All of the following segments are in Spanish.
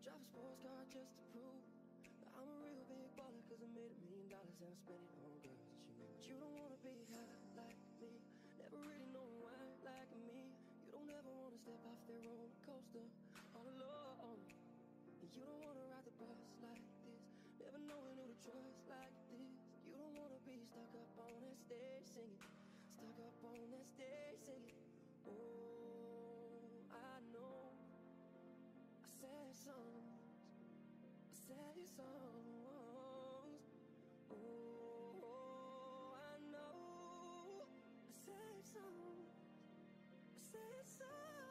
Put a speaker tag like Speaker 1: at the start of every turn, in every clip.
Speaker 1: Drive a sports car just to prove that I'm a real big baller, cause I made $1 million and I spent it on girls that you know. But you don't wanna be high like me, never really know why like me. You don't ever wanna step off that roller coaster all alone. And you don't wanna ride the bus like this, never knowing who to trust like this. You don't wanna be stuck up on that stage singing, stuck up on that stage singing. Oh, I know sad songs, sad songs. Oh, I know sad songs, sad songs.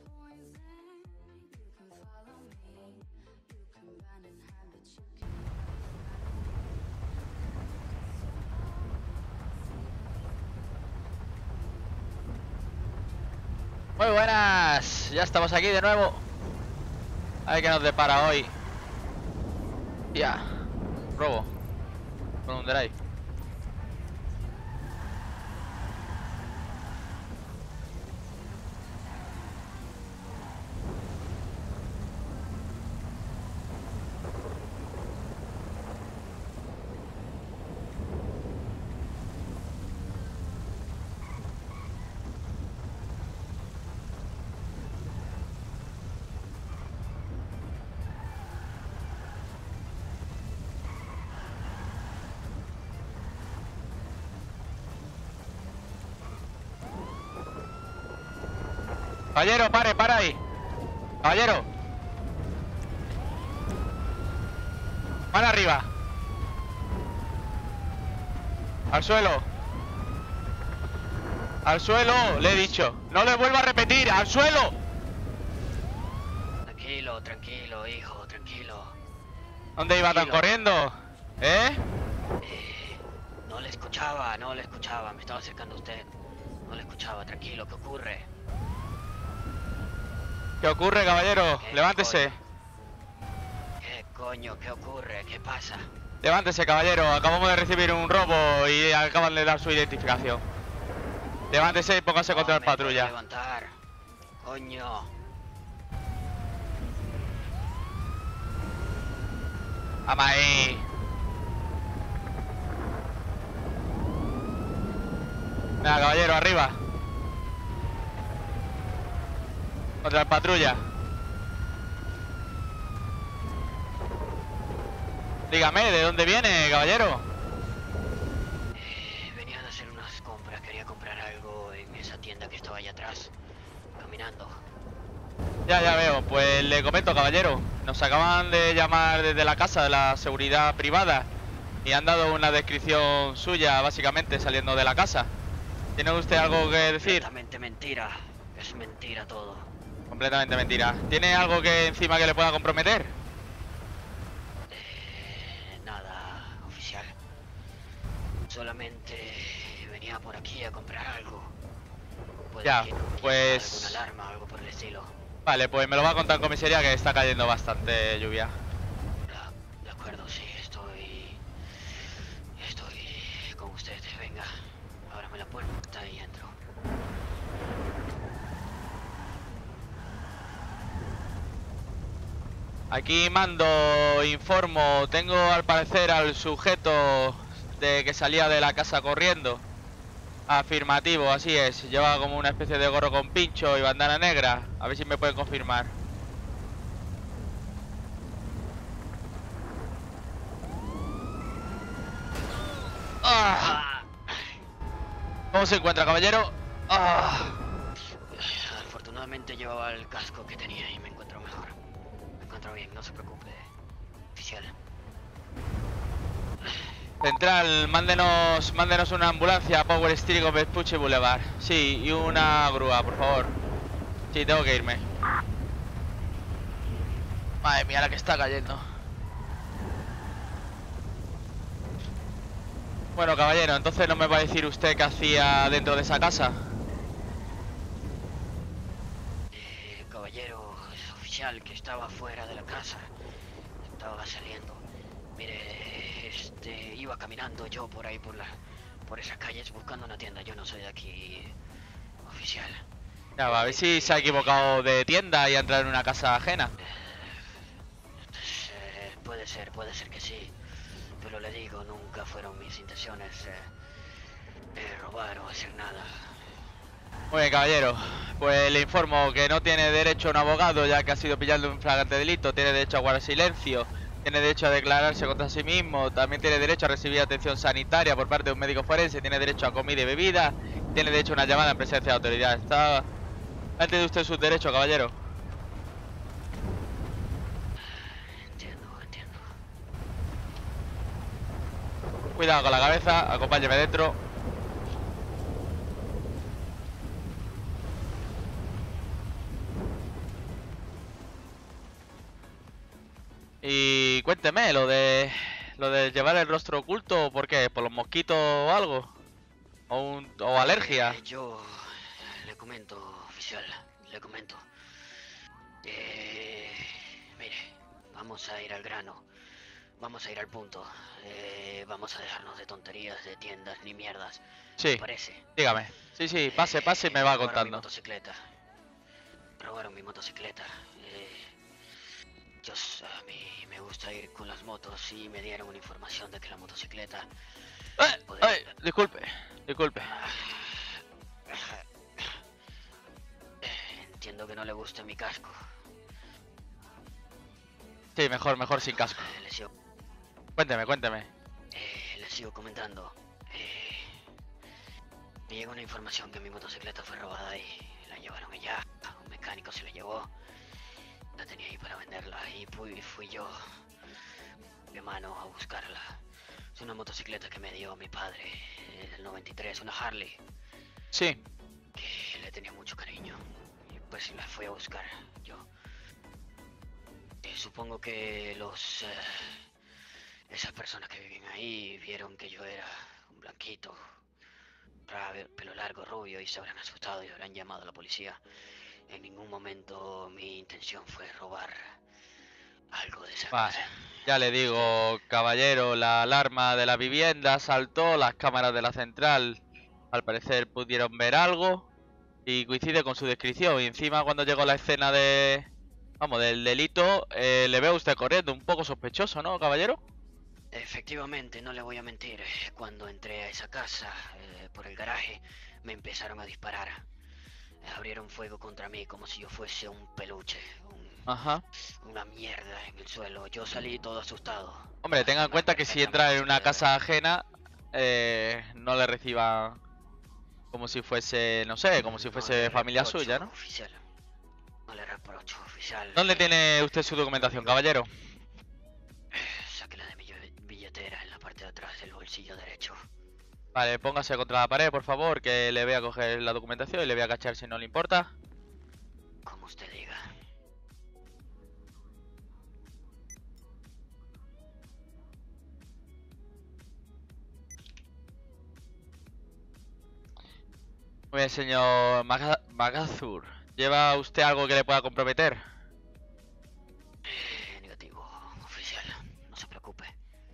Speaker 2: Muy buenas, ya estamos aquí de nuevo. A ver qué nos depara hoy. Ya, robo con un drive. Caballero, para ahí. Caballero. Mano arriba. Al suelo. Al suelo, le he dicho. No le vuelvo a repetir, al suelo.
Speaker 3: Tranquilo, tranquilo, hijo, tranquilo.
Speaker 2: ¿Dónde iba tan corriendo? ¿Eh?
Speaker 3: No le escuchaba, me estaba acercando a usted. No le escuchaba, tranquilo, ¿qué ocurre?
Speaker 2: ¿Qué ocurre, caballero? Levántese.
Speaker 3: ¿Qué coño? ¿Qué ocurre? ¿Qué pasa?
Speaker 2: Levántese, caballero. Acabamos de recibir un robo y acaban de dar su identificación. Levántese y póngase contra la patrulla.
Speaker 3: Levantar. Coño.
Speaker 2: Vamos ahí. Venga, caballero, arriba. Contra la patrulla. Dígame, ¿de dónde viene, caballero?
Speaker 3: Venía a hacer unas compras, quería comprar algo en esa tienda que estaba allá atrás, caminando.
Speaker 2: Ya veo, pues le comento, caballero. Nos acaban de llamar desde la casa de la seguridad privada y han dado una descripción suya, básicamente, saliendo de la casa. ¿Tiene usted algo que decir?
Speaker 3: Completamente mentira, es mentira todo.
Speaker 2: Completamente mentira. ¿Tiene algo que encima que le pueda comprometer?
Speaker 3: Nada, oficial. Solamente venía por aquí a comprar algo. Puede
Speaker 2: Ya,
Speaker 3: que
Speaker 2: pues...
Speaker 3: alguna alarma, algo por el estilo.
Speaker 2: Vale, pues me lo va a contar en comisaría que está cayendo bastante lluvia.
Speaker 3: De acuerdo, sí, estoy con usted. Venga, ábrame la puerta y entro.
Speaker 2: Aquí mando, informo, tengo al parecer al sujeto de que salía de la casa corriendo. Afirmativo, así es, lleva como una especie de gorro con pincho y bandana negra. A ver si me pueden confirmar. ¡Ah! ¿Cómo se encuentra, caballero? ¡Ah!
Speaker 3: Afortunadamente llevaba el casco que tenía y me encuentro mejor. Me encuentro bien, no se preocupe, oficial.
Speaker 2: Central, mándenos una ambulancia a Power Street con Vespucci Boulevard. Sí, y una grúa, por favor. Sí, tengo que irme. Madre mía, la que está cayendo. Bueno, caballero, entonces no me va a decir usted qué hacía dentro de esa casa.
Speaker 3: Caballero, es oficial que estaba fuera de la casa. Estaba saliendo. Mire, iba caminando yo por ahí por esas calles buscando una tienda. Yo no soy de aquí, oficial.
Speaker 2: Ya va, a ver si se ha equivocado de tienda y ha entrado en una casa ajena.
Speaker 3: Puede ser que sí. Pero le digo, nunca fueron mis intenciones robar o hacer nada.
Speaker 2: Muy bien, caballero. Pues le informo que no tiene derecho a un abogado ya que ha sido pillado en un flagrante delito. Tiene derecho a guardar silencio. Tiene derecho a declararse contra sí mismo. También tiene derecho a recibir atención sanitaria por parte de un médico forense. Tiene derecho a comida y bebida. Tiene derecho a una llamada en presencia de autoridad. ¿Está antes de usted sus derechos, caballero?
Speaker 3: Entiendo.
Speaker 2: Cuidado con la cabeza. Acompáñeme dentro. Y cuénteme, lo de llevar el rostro oculto, ¿por qué? ¿Por los mosquitos o algo? ¿O alergia?
Speaker 3: Yo le comento, oficial, le comento. Mire, vamos a ir al grano. Vamos a ir al punto. Vamos a dejarnos de tonterías, de tiendas ni mierdas.
Speaker 2: Sí,
Speaker 3: ¿Me parece?
Speaker 2: dígame. Sí, pase y me va
Speaker 3: Robaron mi
Speaker 2: contando.
Speaker 3: motocicleta. Robaron mi motocicleta. A mí me gusta ir con las motos y me dieron una información de que la motocicleta...
Speaker 2: Disculpe.
Speaker 3: Entiendo que no le gusta mi casco.
Speaker 2: Sí, mejor sin casco.
Speaker 3: Le sigo,
Speaker 2: Cuénteme.
Speaker 3: le sigo comentando. Me llegó una información que mi motocicleta fue robada y la llevaron allá. Un mecánico se la llevó. La tenía ahí para venderla y fui yo de mano a buscarla. Es una motocicleta que me dio mi padre del 93, una Harley,
Speaker 2: Sí,
Speaker 3: que le tenía mucho cariño. Y pues la fui a buscar yo. Supongo que esas personas que viven ahí vieron que yo era un blanquito, pelo largo, rubio, y se habrán asustado y habrán llamado a la policía. En ningún momento mi intención fue robar algo de esa
Speaker 2: vale.
Speaker 3: clase.
Speaker 2: Ya le digo, caballero, la alarma de la vivienda saltó, las cámaras de la central al parecer pudieron ver algo y coincide con su descripción. Y encima cuando llegó la escena del delito, le veo a usted corriendo, un poco sospechoso, ¿no, caballero?
Speaker 3: Efectivamente, no le voy a mentir. Cuando entré a esa casa, por el garaje, me empezaron a disparar. Abrieron fuego contra mí como si yo fuese un peluche,
Speaker 2: Ajá.
Speaker 3: una mierda en el suelo. Yo salí todo asustado.
Speaker 2: Hombre, tenga en cuenta que si entra en una casa ajena, no le reciba como si fuese, no sé, como si fuese familia suya, ¿no?
Speaker 3: Oficial. No le reprocho, oficial.
Speaker 2: ¿Dónde tiene usted su documentación, caballero?
Speaker 3: Sáquela de mi billetera en la parte de atrás del bolsillo derecho.
Speaker 2: Vale, póngase contra la pared, por favor, que le voy a coger la documentación y le voy a cachar si no le importa.
Speaker 3: Como usted diga.
Speaker 2: Muy bien, señor Magathur. ¿Lleva usted algo que le pueda comprometer?
Speaker 3: Negativo, oficial. No se preocupe.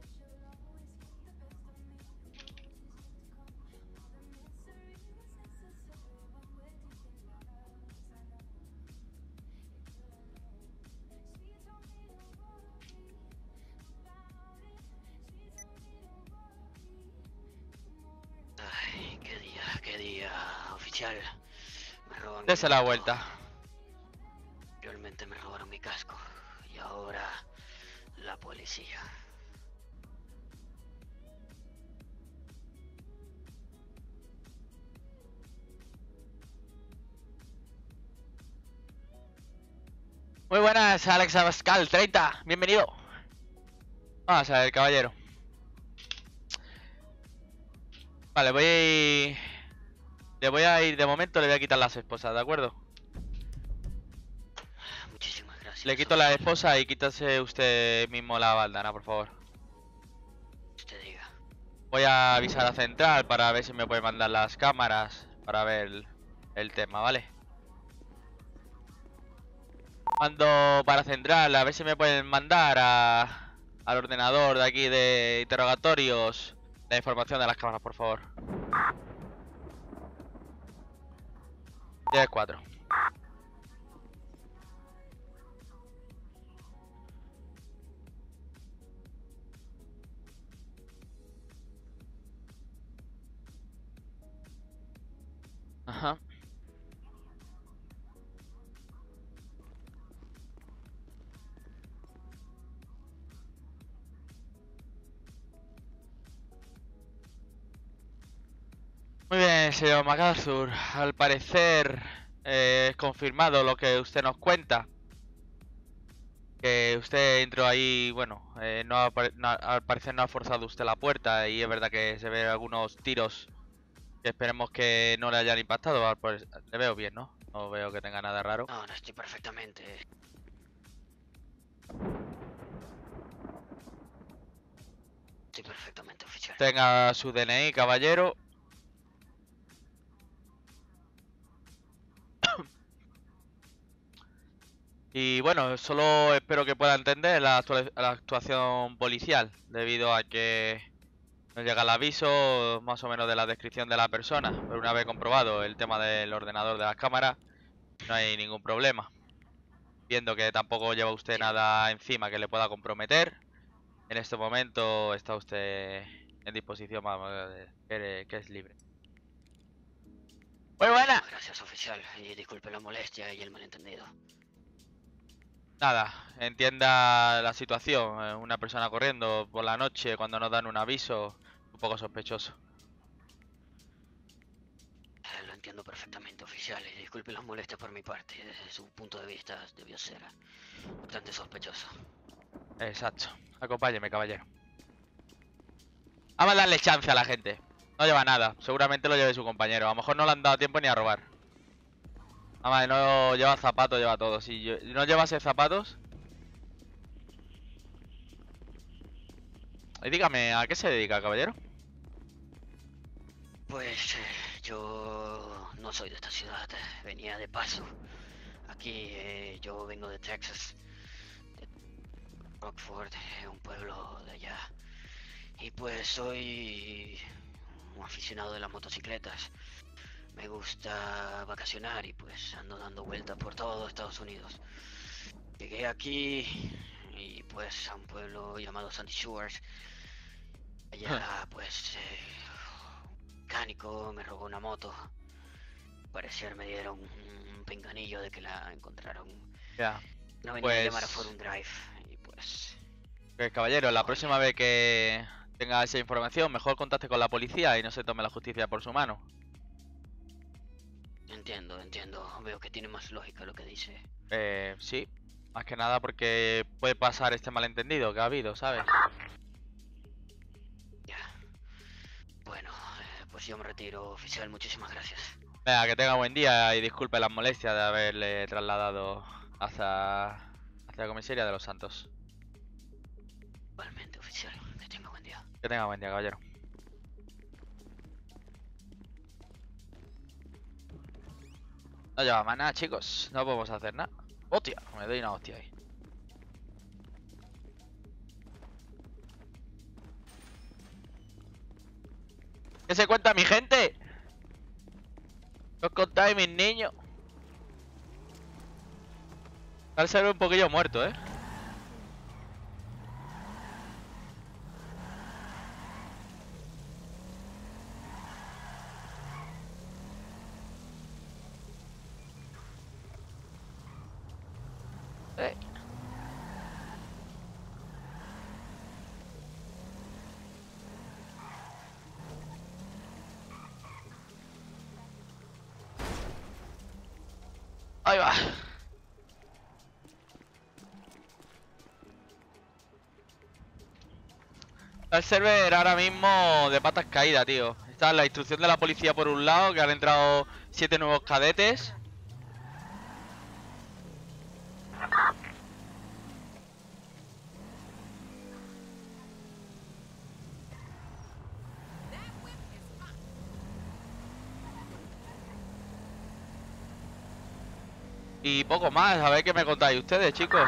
Speaker 3: Ay, qué día, oficial. Me roban mi
Speaker 2: Dese la
Speaker 3: moto.
Speaker 2: vuelta.
Speaker 3: Realmente me robaron mi casco. Y ahora la policía.
Speaker 2: Muy buenas, Alex Abascal, 30. Bienvenido. Vamos a ver, caballero. Vale, le voy a ir de momento, le voy a quitar las esposas, ¿de acuerdo?
Speaker 3: Muchísimas gracias.
Speaker 2: Le quito la
Speaker 3: oficial.
Speaker 2: esposa y quítase usted mismo la bandana, por favor.
Speaker 3: Usted diga.
Speaker 2: Voy a avisar a Central para ver si me puede mandar las cámaras para ver el tema, ¿vale? Mando para Central, a ver si me pueden mandar al ordenador de aquí de interrogatorios la información de las cámaras, por favor. 10-4. Ajá. Muy bien, señor MacArthur. Al parecer es confirmado lo que usted nos cuenta. Que usted entró ahí, bueno, al parecer no ha forzado usted la puerta y es verdad que se ven algunos tiros que esperemos que no le hayan impactado. Le veo bien, ¿no? No veo que tenga nada raro.
Speaker 3: No, estoy perfectamente. estoy perfectamente, oficial.
Speaker 2: Tenga su DNI, caballero. Y bueno, solo espero que pueda entender la actuación policial, debido a que nos llega el aviso más o menos de la descripción de la persona. Pero una vez comprobado el tema del ordenador de las cámaras, no hay ningún problema. Viendo que tampoco lleva usted nada encima que le pueda comprometer, en este momento está usted en disposición, vamos, que es libre. Muy buena.
Speaker 3: Gracias, oficial. Y disculpe la molestia y el malentendido.
Speaker 2: Nada, entienda la situación. Una persona corriendo por la noche cuando nos dan un aviso, un poco sospechoso.
Speaker 3: Lo entiendo perfectamente, oficial. Y disculpe las molestias por mi parte. Desde su punto de vista debió ser bastante sospechoso.
Speaker 2: Exacto. Acompáñeme, caballero. Vamos a darle chance a la gente. No lleva nada. Seguramente lo lleve su compañero. A lo mejor no le han dado tiempo ni a robar. Además, no lleva zapatos, lleva todo. Si no llevase zapatos... Y dígame, ¿a qué se dedica, caballero?
Speaker 3: Pues yo no soy de esta ciudad. Venía de paso. Aquí yo vengo de Texas. De Rockford, un pueblo de allá. Y pues soy un aficionado de las motocicletas. Me gusta vacacionar y pues ando dando vueltas por todo Estados Unidos. Llegué aquí y pues a un pueblo llamado Sandy Shores. Allá pues un mecánico me robó una moto. Al parecer me dieron un pinganillo de que la encontraron.
Speaker 2: Ya.
Speaker 3: No venía
Speaker 2: Pues...
Speaker 3: a llamar a Forum Drive y pues...
Speaker 2: Pues, caballero, la próxima vez que tenga esa información, mejor contacte con la policía y no se tome la justicia por su mano.
Speaker 3: Entiendo. Veo que tiene más lógica lo que dice.
Speaker 2: Sí. Más que nada porque puede pasar este malentendido que ha habido, ¿sabes?
Speaker 3: Ya. Bueno, pues yo me retiro, oficial. Muchísimas gracias.
Speaker 2: Venga, que tenga buen día y disculpe las molestias de haberle trasladado hacia la comisaría de Los Santos.
Speaker 3: Igualmente, oficial. Que tenga buen día.
Speaker 2: Que tenga buen día, caballero. No lleva más nada, chicos. No podemos hacer nada. ¡Hostia! Me doy una hostia ahí. ¿Qué se cuenta, mi gente? ¿Qué os contáis, mis niños? Está el cerebro un poquillo muerto, ¿eh? Ahí va. Está el server ahora mismo de patas caídas, tío. Está la instrucción de la policía por un lado, que han entrado 7 nuevos cadetes. Y poco más, a ver qué me contáis ustedes, chicos.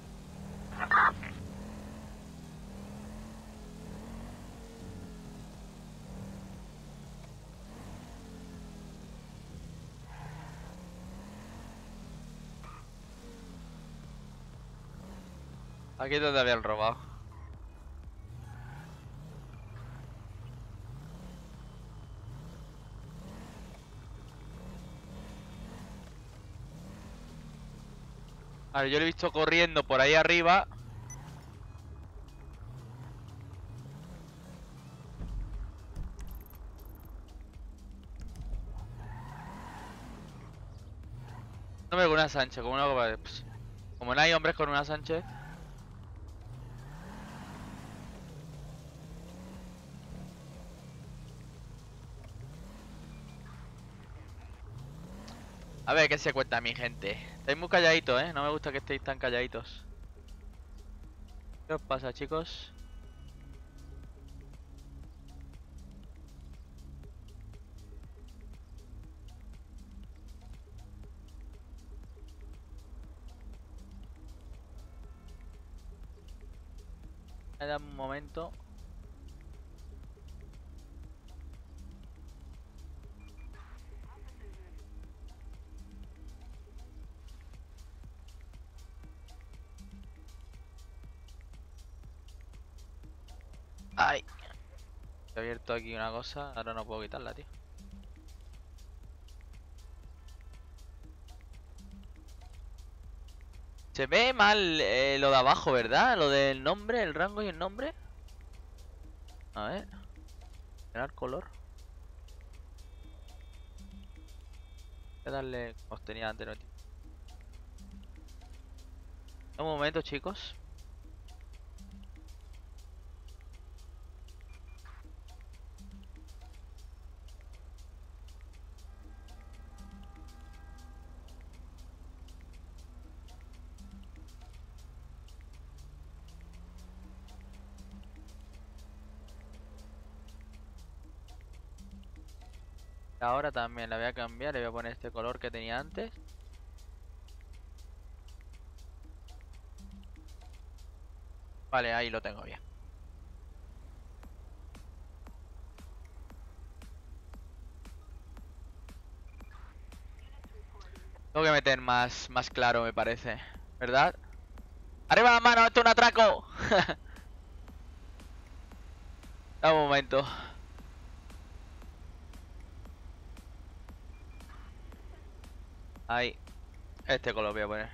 Speaker 2: Aquí es donde habían robado. A ver, yo lo he visto corriendo por ahí arriba. No me con una Sánchez, como una... Como no hay hombres con una Sánchez. A ver qué se cuenta, mi gente. Estáis muy calladitos, ¿eh? No me gusta que estéis tan calladitos. ¿Qué os pasa, chicos? Dame un momento. Ay. He abierto aquí una cosa, ahora no puedo quitarla, tío. Se ve mal lo de abajo, ¿verdad? Lo del nombre, el rango y el nombre. A ver. Generar color. Voy a darle como os tenía antes. Un momento, chicos. Ahora también la voy a cambiar, le voy a poner este color que tenía antes. Vale, ahí lo tengo bien. Tengo que meter más claro, me parece. ¿Verdad? ¡Arriba la mano! ¡Esto es un atraco! Dame un momento. Ahí. Este color voy a poner.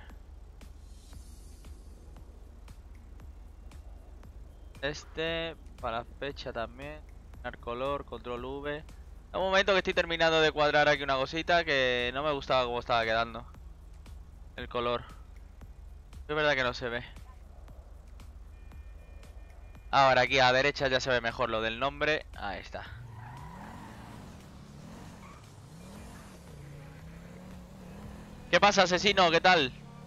Speaker 2: Este, para fecha también. Dar color, control V. Un momento que estoy terminando de cuadrar aquí una cosita que no me gustaba cómo estaba quedando. El color. Es verdad que no se ve. Ahora aquí a la derecha ya se ve mejor lo del nombre. Ahí está. ¿Qué pasa, asesino? ¿Qué tal?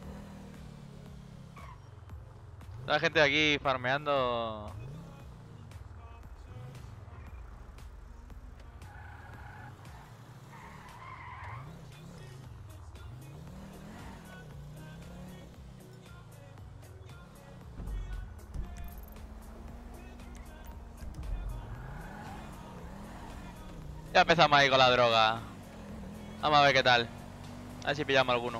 Speaker 2: La gente de aquí farmeando. Ya empezamos ahí con la droga. Vamos a ver qué tal. A ver si pillamos alguno.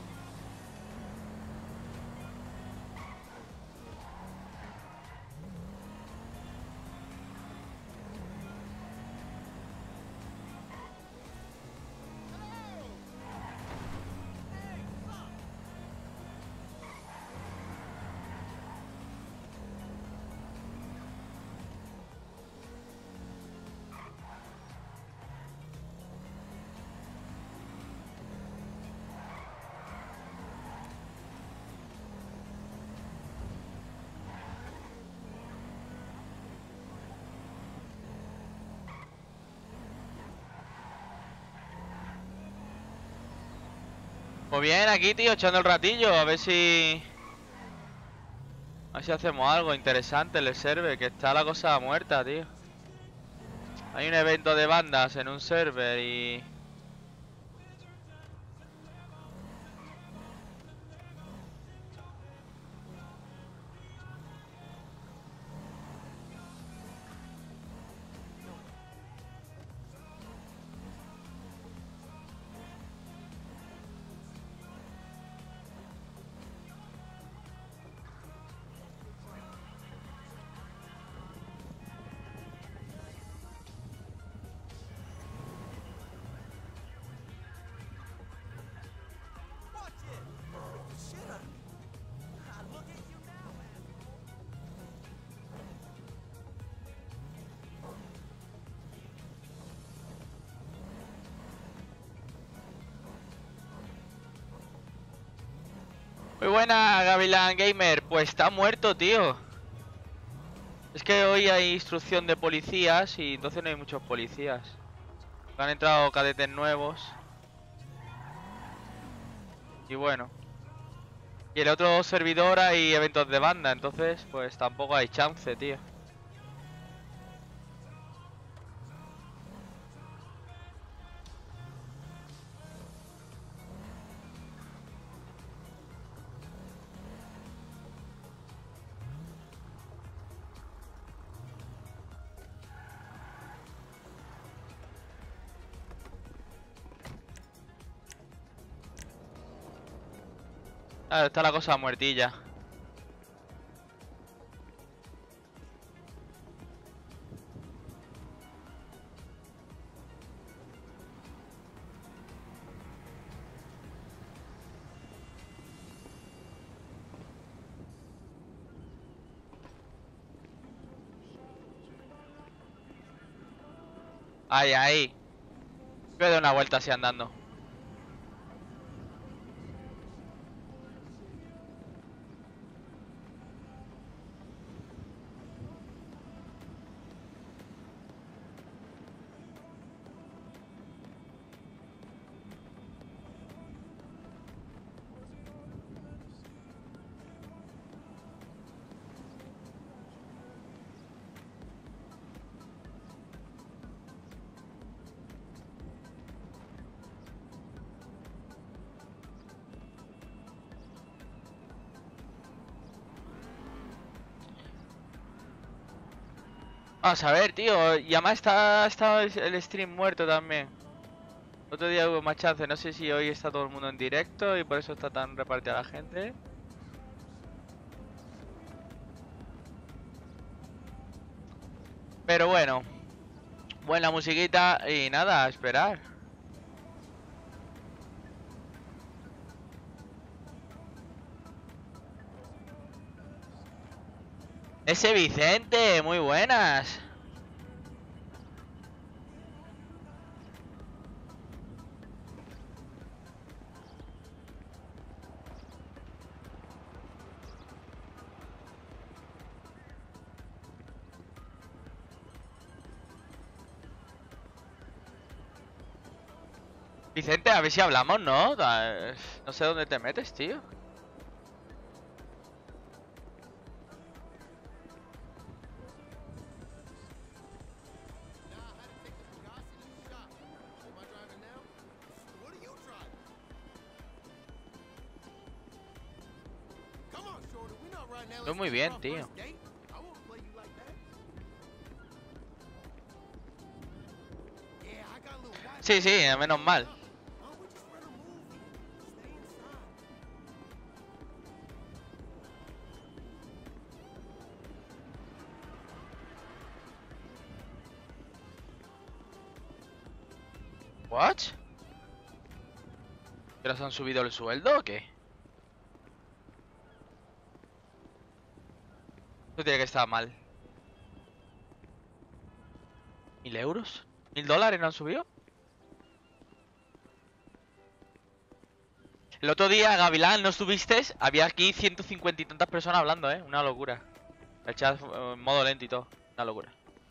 Speaker 2: Pues bien, aquí, tío, echando el ratillo. A ver si... A ver si hacemos algo interesante en el server. Que está la cosa muerta, tío. Hay un evento de bandas en un server y... Muy buena, Gavilán Gamer. Pues está muerto, tío. Es que hoy hay instrucción de policías y entonces no hay muchos policías. Han entrado cadetes nuevos. Y bueno. Y el otro servidor hay eventos de banda, entonces pues tampoco hay chance, tío. Claro, está la cosa muertilla. Ahí, ahí. Voy a dar una vuelta así andando. Vamos a ver, tío. Y además está el stream muerto también. Otro día hubo más chance. No sé si hoy está todo el mundo en directo y por eso está tan repartida la gente. Pero bueno. Buena musiquita y nada, a esperar. Ese Vicente, muy buenas. Vicente, a ver si hablamos, ¿no? No sé dónde te metes, tío. Estoy muy bien, tío. Sí, sí, menos mal. ¿What? ¿Que les han subido el sueldo o qué? Esto tiene que estar mal. ¿1000 euros? ¿$1000 no han subido? El otro día, Gavilán, ¿no estuviste? Había aquí 150 y tantas personas hablando, una locura. El chat en modo lento y todo. Una locura.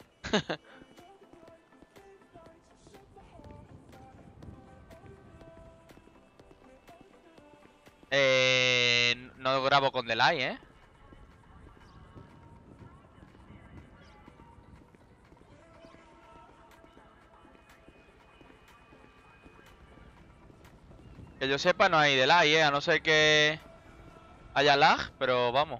Speaker 2: No grabo con delay, Que yo sepa no hay delay, a no ser que haya lag, pero vamos.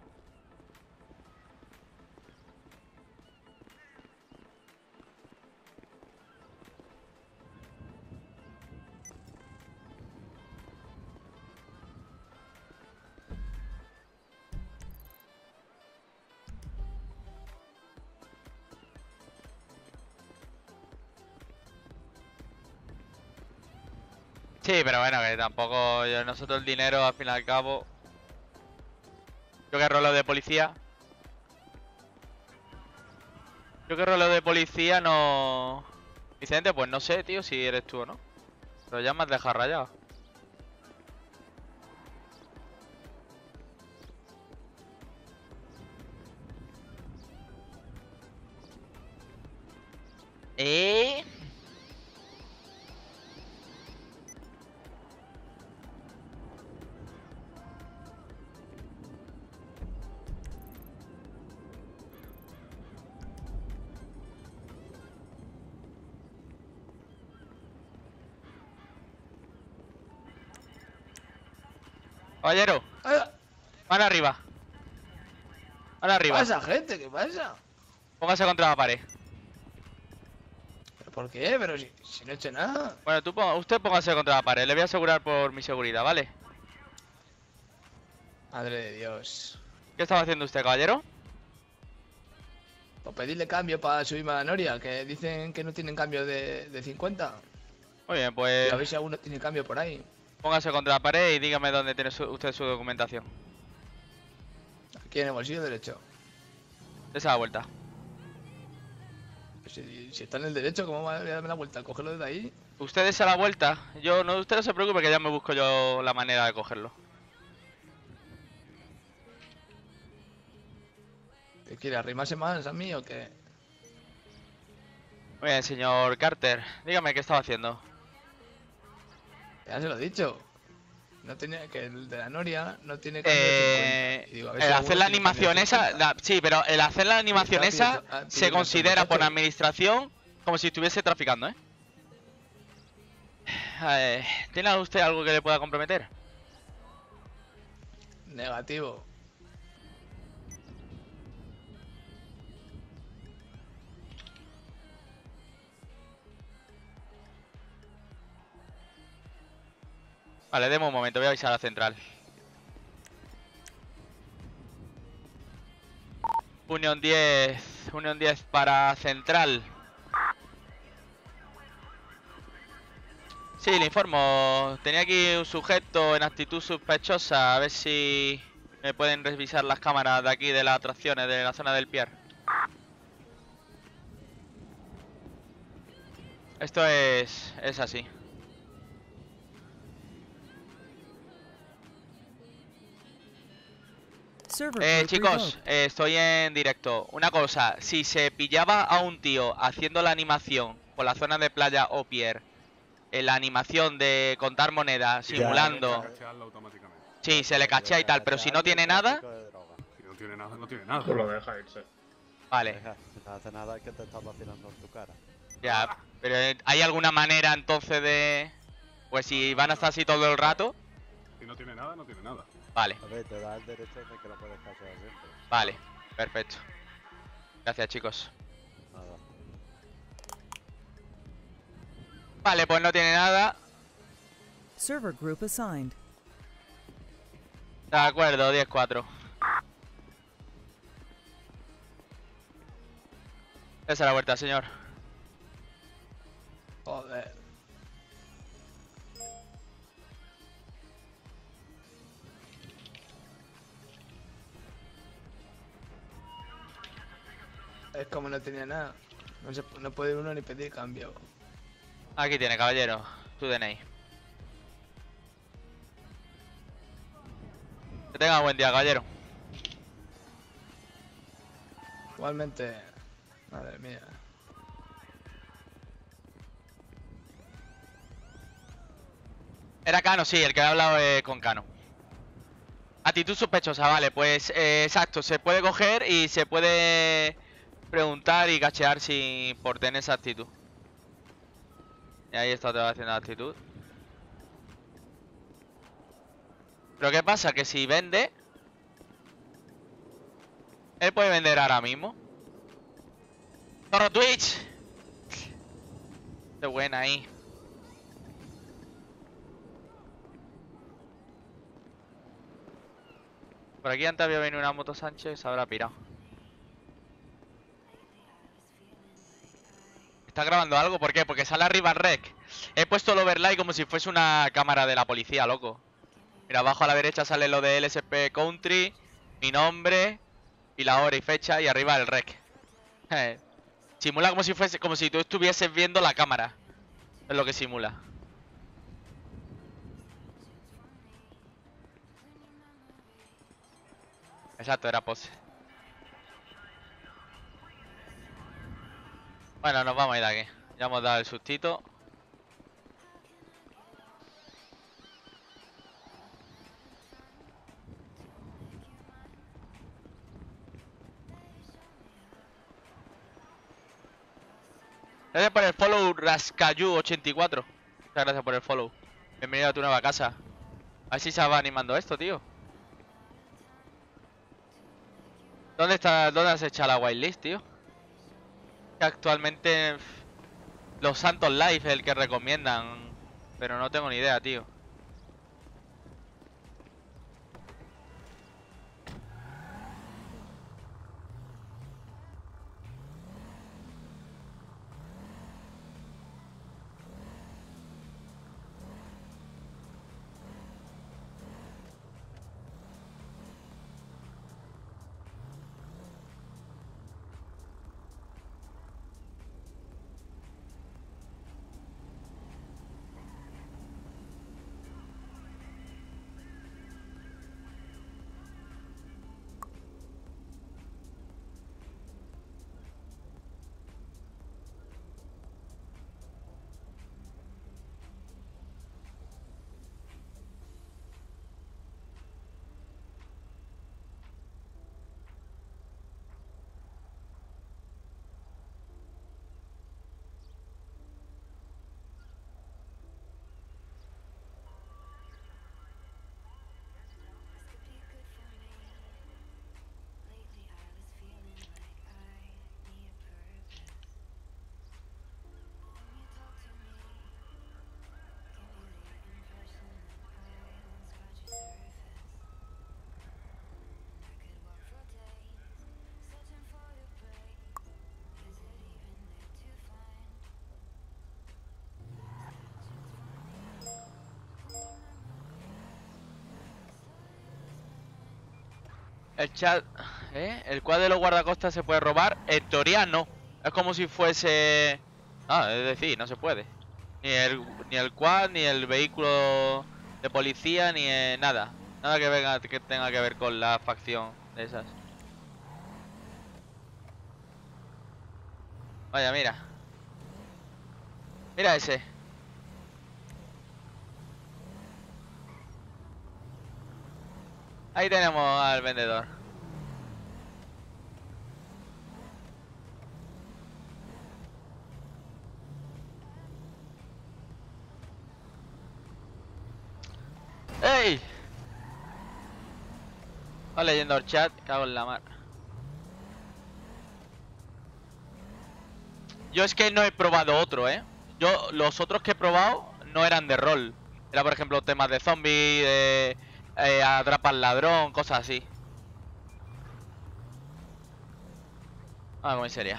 Speaker 2: Sí, pero bueno, que tampoco nosotros el dinero al fin y al cabo. Yo que rolo de policía. Yo que rolo de policía no. Vicente, pues no sé, tío, si eres tú o no. Pero ya me has dejado rayado. ¿Eh? Caballero, mano arriba. Mano arriba.
Speaker 4: ¿Qué pasa, gente? ¿Qué pasa?
Speaker 2: Póngase contra la pared.
Speaker 4: ¿Pero por qué? Pero si no he hecho nada.
Speaker 2: Bueno, usted póngase contra la pared. Le voy a asegurar por mi seguridad, ¿vale?
Speaker 4: Madre de Dios.
Speaker 2: ¿Qué estaba haciendo usted, caballero?
Speaker 4: Pues pedirle cambio para subirme a la Noria, que dicen que no tienen cambio de 50.
Speaker 2: Muy bien,
Speaker 4: Y
Speaker 2: pues
Speaker 4: a ver si alguno tiene cambio por ahí.
Speaker 2: póngase contra la pared y dígame dónde tiene usted su documentación.
Speaker 4: Aquí en el bolsillo derecho.
Speaker 2: Dese la vuelta.
Speaker 4: Si está en el derecho, ¿cómo voy a darme la vuelta? ¿Cogerlo desde ahí?
Speaker 2: Usted dese la vuelta. Usted no se preocupe que ya me busco yo la manera de cogerlo.
Speaker 4: ¿Qué quiere? ¿Arrimarse más a mí o qué?
Speaker 2: Muy bien, señor Carter. Dígame qué estaba haciendo.
Speaker 4: Ya se lo he dicho. No tenía que el de la Noria no tiene cambio de 50. Y digo, a ver si
Speaker 2: El
Speaker 4: alguno
Speaker 2: hacer la
Speaker 4: tiene cambio de
Speaker 2: animación esa,
Speaker 4: 50.
Speaker 2: sí, pero el hacer la animación
Speaker 4: Está
Speaker 2: esa
Speaker 4: pidiendo
Speaker 2: se
Speaker 4: una
Speaker 2: considera por la
Speaker 4: muchacho.
Speaker 2: administración como si estuviese traficando, ¿eh? ¿Tiene usted algo que le pueda comprometer?
Speaker 4: Negativo.
Speaker 2: Vale, deme un momento, voy a avisar a la central. Unión 10 para central. Sí, le informo. Tenía aquí un sujeto en actitud sospechosa. A ver si me pueden revisar las cámaras de aquí de las atracciones de la zona del pier. Esto es así. Chicos, estoy en directo. Una cosa, si se pillaba a un tío haciendo la animación por la zona de playa o pier, en la animación de contar monedas, simulando, sí, se le cachea y tal, pero si no tiene nada,
Speaker 5: Si no tiene nada, no tiene nada.
Speaker 6: Tú lo dejas irse.
Speaker 2: vale,
Speaker 7: No hace nada que te está vacilando en tu cara.
Speaker 2: ya, pero ¿hay alguna manera entonces de, pues si van a estar así todo el rato?
Speaker 5: Si no tiene nada, no tiene nada.
Speaker 2: Vale,
Speaker 7: A ver, te da el derecho de que lo puedes cachear siempre.
Speaker 2: vale, perfecto. Gracias, chicos.
Speaker 7: Nada.
Speaker 2: Vale, pues no tiene nada.
Speaker 8: Server group assigned.
Speaker 2: De acuerdo, 10-4. Esa es la vuelta, señor.
Speaker 4: Joder. Es como no tenía nada. No puede uno ni pedir cambio.
Speaker 2: Aquí tiene, caballero, su DNI. Que tenga buen día, caballero.
Speaker 4: Igualmente. Madre mía.
Speaker 2: Era Cano, sí, el que ha hablado con Cano. Actitud sospechosa, vale, pues exacto, se puede coger y se puede preguntar y cachear si por tener esa actitud. Y ahí está otra vez haciendo la actitud. Pero ¿qué pasa? Que si vende, él puede vender ahora mismo. ¡Zorro Twitch! Qué buena ahí. Por aquí antes había venido una moto Sánchez, se habrá pirado. ¿Está grabando algo? ¿Por qué? Porque sale arriba el rec. He puesto el overlay como si fuese una cámara de la policía, loco. Mira, abajo a la derecha sale lo de LSP Country, mi nombre y la hora y fecha, y arriba el rec. Simula como si fuese, como si tú estuvieses viendo la cámara. Es lo que simula. Exacto, era pose. Bueno, nos vamos a ir de aquí. Ya hemos dado el sustito. Gracias por el follow, Rascayu84. Muchas gracias por el follow. Bienvenido a tu nueva casa. A ver si se va animando esto, tío. ¿Dónde has echado la whitelist, tío? Que actualmente los Santos Live es el que recomiendan. Pero no tengo ni idea, tío. El chat, ¿eh? El quad de los guardacostas se puede robar. En teoría no. Es como si fuese... Ah, es decir, no se puede. Ni el quad, ni el vehículo de policía, ni nada. Nada que venga, que tenga que ver con la facción de esas. Vaya, mira. Mira ese. Ahí tenemos al vendedor. ¡Ey! Va leyendo el chat, cago en la mar. Yo es que no he probado otro, ¿eh? Yo, los otros que he probado no eran de rol. Era, por ejemplo, temas de zombies, de atrapa al ladrón, cosas así. Ah, muy seria.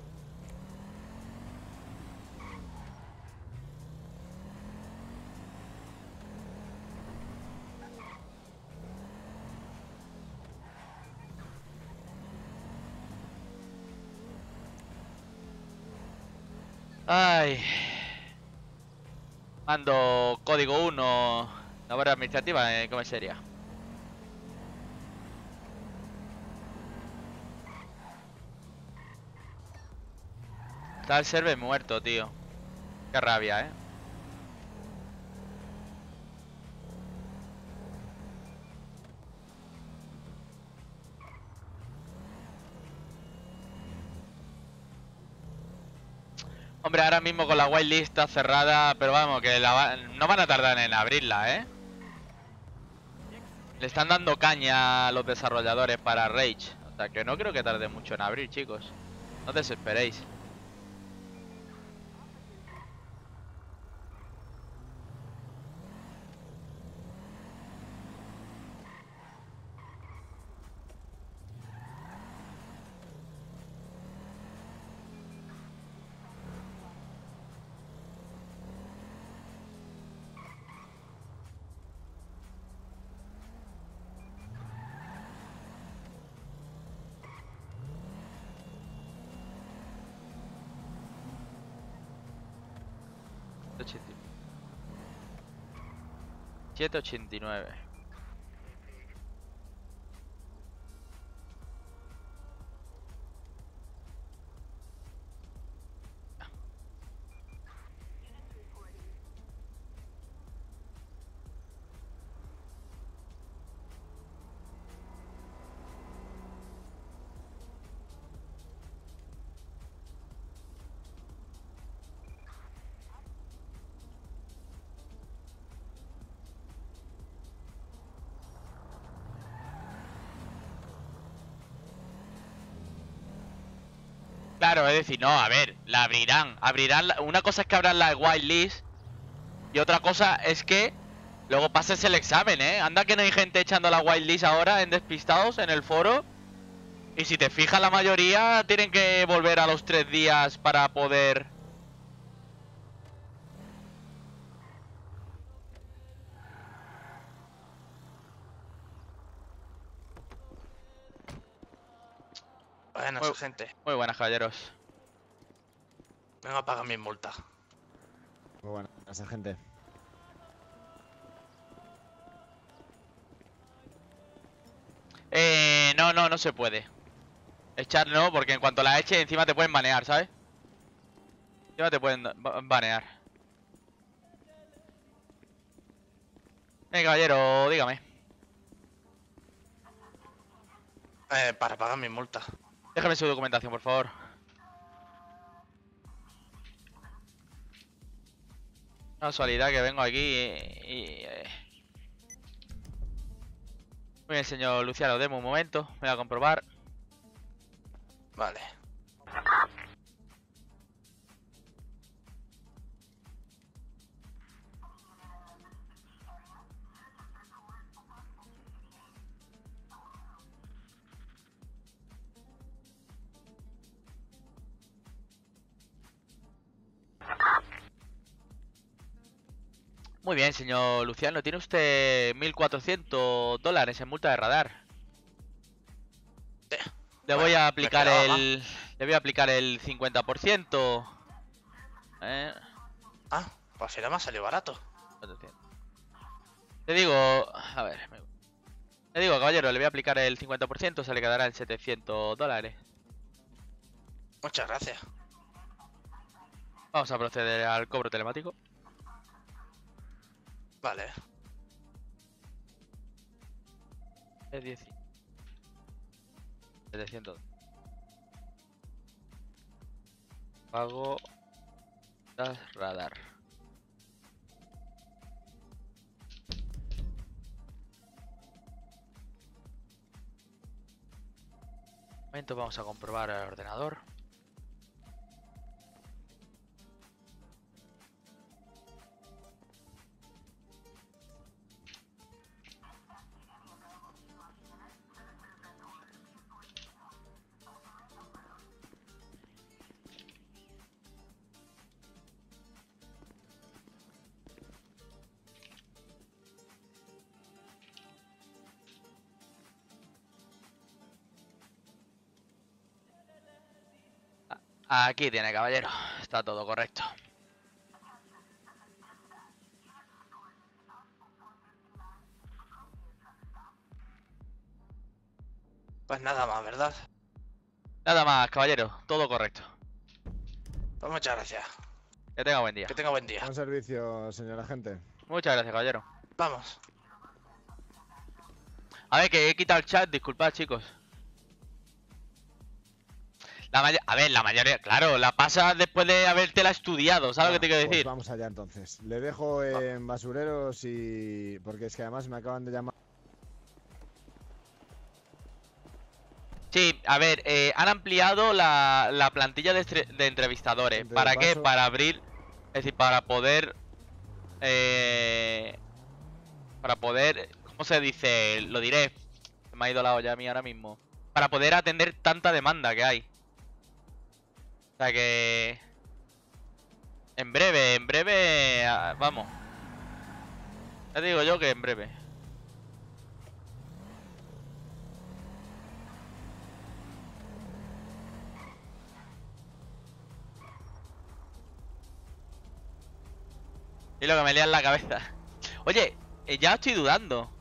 Speaker 2: Ay. Mando código 1, labor administrativa en comisaría. Está el server muerto, tío. Qué rabia, ¿eh? Hombre, ahora mismo con la whitelist está cerrada, pero vamos, que no van a tardar en abrirla, ¿eh? Le están dando caña a los desarrolladores para Rage. O sea que no creo que tarde mucho en abrir, chicos. No desesperéis. $7.89. Claro, es decir, no, a ver, la abrirán. Una cosa es que abran la whitelist y otra cosa es que luego pases el examen, ¿eh? Anda que no hay gente echando la whitelist ahora en Despistados, en el foro. Y si te fijas, la mayoría tienen que volver a los 3 días para poder...
Speaker 4: Buenas, gente.
Speaker 2: Muy buenas, caballeros.
Speaker 4: Vengo a pagar mi multa.
Speaker 7: Muy buena esa gente.
Speaker 2: No se puede. Echar no, porque en cuanto la eches encima te pueden banear, ¿sabes? Encima te pueden banear. Caballero, dígame.
Speaker 4: Para pagar mi multa.
Speaker 2: Déjame su documentación, por favor. Casualidad que vengo aquí Muy bien, señor Luciano, deme un momento. Voy a comprobar.
Speaker 4: Vale.
Speaker 2: Muy bien, señor Luciano. Tiene usted $1.400 en multa de radar. Le
Speaker 6: Bueno,
Speaker 2: voy a
Speaker 6: me
Speaker 2: aplicar
Speaker 6: esperaba
Speaker 2: el... Le voy a aplicar el 50%.
Speaker 6: Ah, pues al final me ha salido barato.
Speaker 2: 400. Te digo... A ver... Te digo, caballero, le voy a aplicar el 50%, se le quedará en $700.
Speaker 6: Muchas gracias.
Speaker 2: Vamos a proceder al cobro telemático.
Speaker 6: Vale.
Speaker 2: Es 10. 700. Pago... radar. Un momento, vamos a comprobar el ordenador. Aquí tiene, caballero. Está todo correcto.
Speaker 6: Pues nada más, ¿verdad?
Speaker 2: Nada más, caballero. Todo correcto.
Speaker 6: Pues muchas gracias.
Speaker 2: Que tenga buen día.
Speaker 6: Que tenga buen día.
Speaker 7: Buen servicio, señor agente.
Speaker 2: Muchas gracias, caballero.
Speaker 6: Vamos.
Speaker 2: A ver, que he quitado el chat. Disculpad, chicos. A ver, la mayoría... Claro, la pasa después de habértela estudiado. ¿Sabes lo que te quiero
Speaker 7: Pues
Speaker 2: decir?
Speaker 7: vamos allá entonces. Le dejo en basureros y... Porque es que además me acaban de llamar.
Speaker 2: Sí, a ver, han ampliado la plantilla de entrevistadores.
Speaker 7: De
Speaker 2: ¿Para qué?
Speaker 7: paso-
Speaker 2: Para abrir... Es decir, para poder... Para poder... ¿Cómo se dice? Lo diré. Me ha ido la olla a mí ahora mismo. Para poder atender tanta demanda que hay. O sea que... En breve... Vamos. Ya te digo yo que en breve. Y lo que me lía en la cabeza. Oye, ya estoy dudando.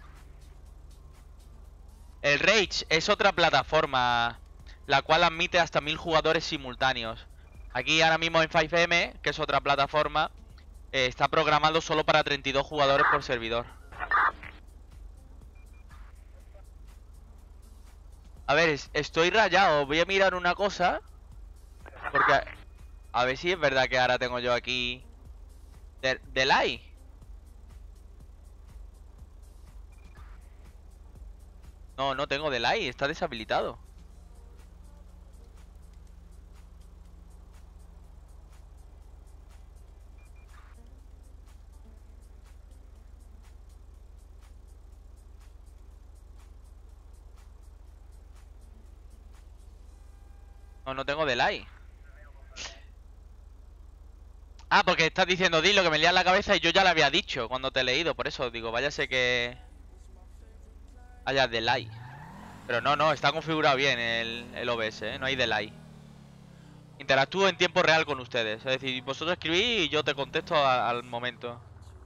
Speaker 2: El Rage es otra plataforma la cual admite hasta 1000 jugadores simultáneos. Aquí ahora mismo en 5M, que es otra plataforma, está programado solo para 32 jugadores por servidor. A ver, estoy rayado. Voy a mirar una cosa. Porque... A ver si es verdad que ahora tengo yo aquí... Delay. No, no tengo delay. Está deshabilitado. No, no tengo delay. Ah, porque estás diciendo, dilo que me lía la cabeza y yo ya lo había dicho cuando te he leído. Por eso digo, váyase que haya delay. Pero no, no, está configurado bien el OBS, ¿eh? No hay delay. Interactúo en tiempo real con ustedes. Es decir, vosotros escribís y yo te contesto al momento.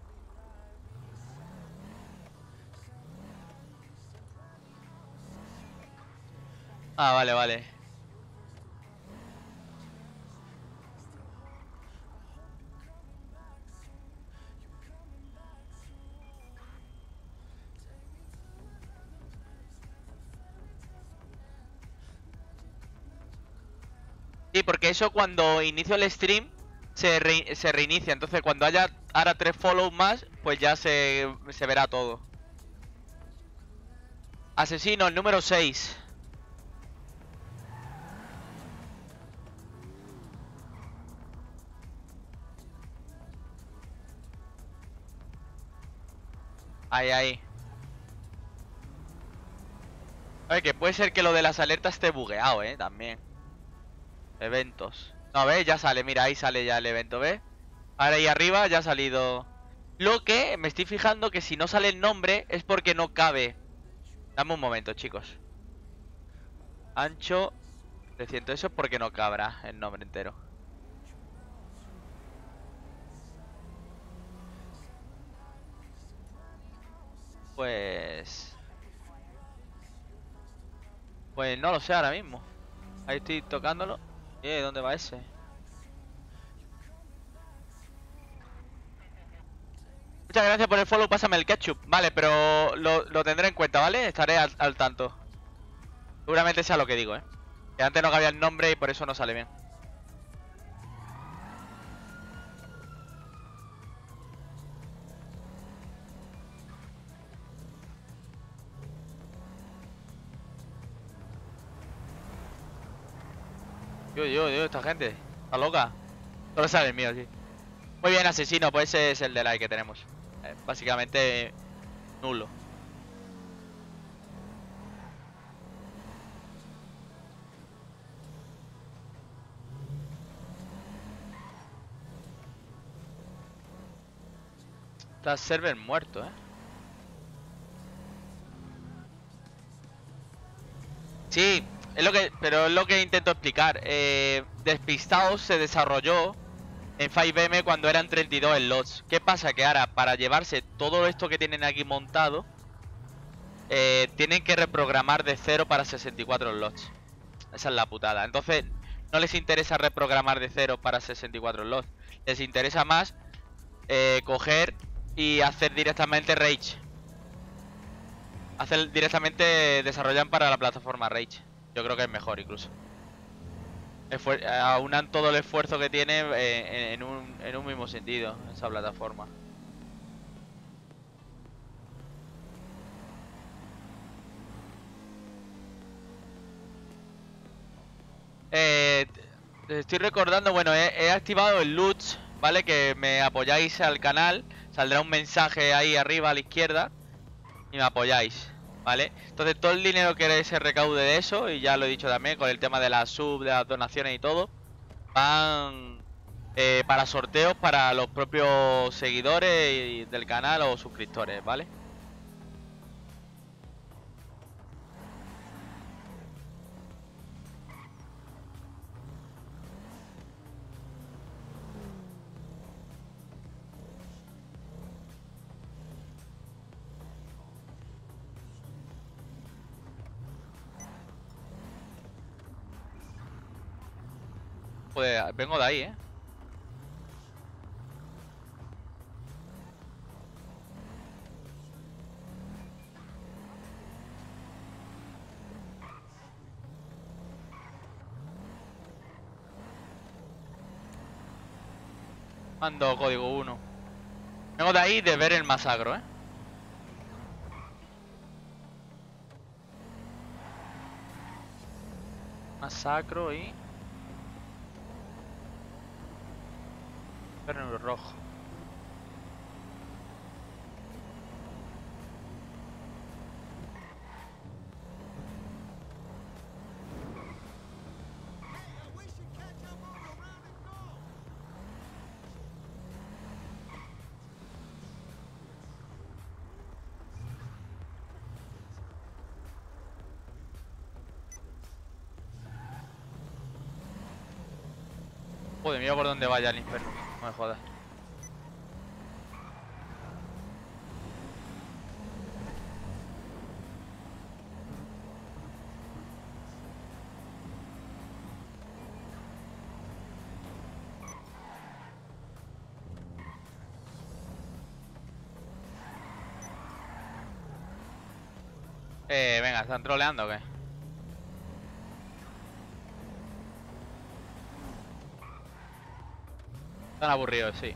Speaker 2: Ah, vale, vale. Sí, porque eso cuando inicio el stream se reinicia. Entonces cuando haya ahora 3 follows más, pues ya se verá todo. Asesino, el número 6. Ahí, ahí. A ver, que puede ser que lo de las alertas esté bugueado, también. Eventos. No, ¿ves? Ya sale, mira, ahí sale ya el evento, ¿ves? Ahora ahí arriba ya ha salido. Lo que me estoy fijando que si no sale el nombre es porque no cabe. Dame un momento, chicos. Ancho 300. Eso es porque no cabrá el nombre entero. Pues no lo sé ahora mismo. Ahí estoy tocándolo. ¿Dónde va ese? Muchas gracias por el follow, pásame el ketchup. Vale, pero lo tendré en cuenta, ¿vale? Estaré al tanto. Seguramente sea lo que digo, que antes no cabía el nombre y por eso no sale bien. Dios, esta gente está loca. Solo sale el mío, sí. Muy bien, asesino, pues ese es el de like que tenemos. Básicamente nulo. Está server muerto, Sí, pero es lo que intento explicar. Despistados se desarrolló en 5M cuando eran 32 slots. ¿Qué pasa? Que ahora para llevarse todo esto que tienen aquí montado, tienen que reprogramar de 0 para 64 slots. Esa es la putada. Entonces no les interesa reprogramar de 0 para 64 slots. Les interesa más coger y hacer directamente Rage. Hacer directamente, desarrollan para la plataforma Rage. Yo creo que es mejor incluso. Aunan todo el esfuerzo que tiene en un mismo sentido, esa plataforma. Estoy recordando, bueno, he activado el loot, ¿vale? Que me apoyáis al canal. Saldrá un mensaje ahí arriba a la izquierda y me apoyáis, ¿vale? Entonces todo el dinero que se recaude de eso, y ya lo he dicho también con el tema de la sub, de las donaciones y todo, van para sorteos para los propios seguidores del canal o suscriptores, ¿vale? Pues vengo de ahí, Mando código 1. Vengo de ahí de ver el masacro, Masacro y... Pero rojo. Joder, mira por dónde vaya el infierno. No me jodas. Venga, ¿están troleando o qué? Están aburridos, sí.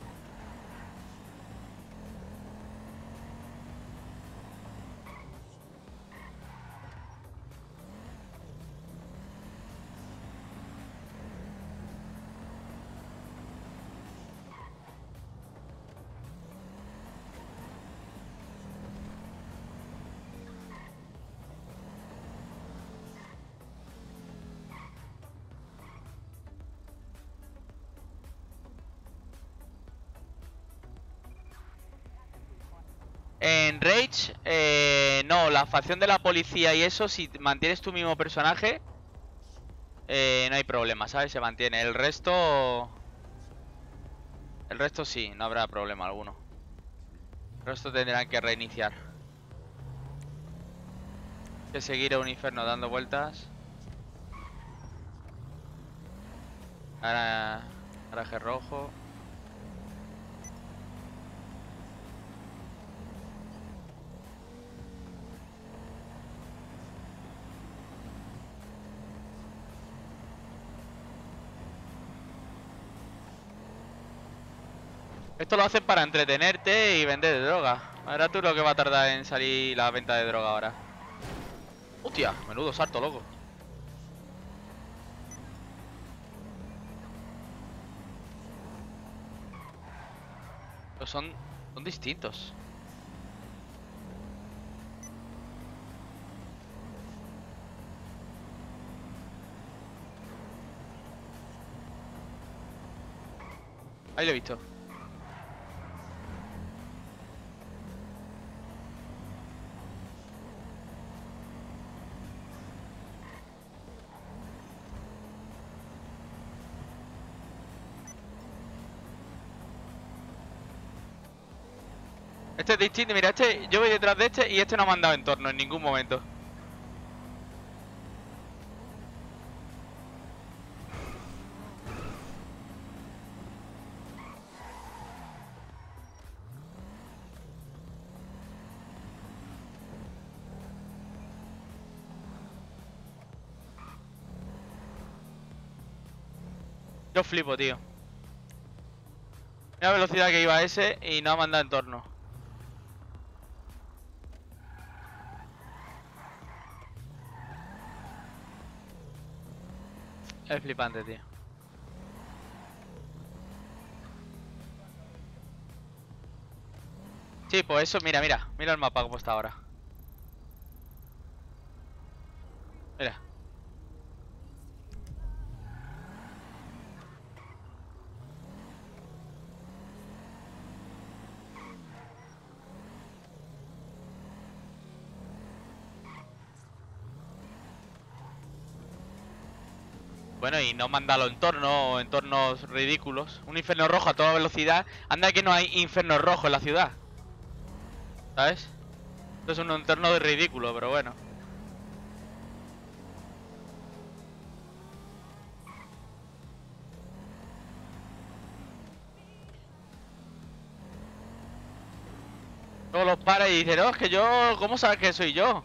Speaker 2: En Rage, no, la facción de la policía y eso, si mantienes tu mismo personaje, no hay problema, ¿sabes? Se mantiene. El resto sí, no habrá problema alguno. El resto tendrán que reiniciar. Hay que seguir a un infierno dando vueltas. Ahora, traje rojo. Esto lo hacen para entretenerte y vender droga. Ahora tú lo que va a tardar en salir la venta de droga ahora. Hostia, menudo salto, loco. Pero son distintos. Ahí lo he visto. Este es distinto, mira, yo voy detrás de este y este no me ha mandado entorno en ningún momento. Yo flipo, tío. Mira la velocidad que iba ese y no ha mandado entorno. Es flipante, tío. Sí, pues eso, mira el mapa como está ahora. Mira. Bueno, y no manda los entornos ridículos. Un infierno rojo a toda velocidad. Anda que no hay infierno rojo en la ciudad. ¿Sabes? Esto es un entorno de ridículo, pero bueno. Luego los para y dicen, no, es que yo, ¿cómo sabes que soy yo?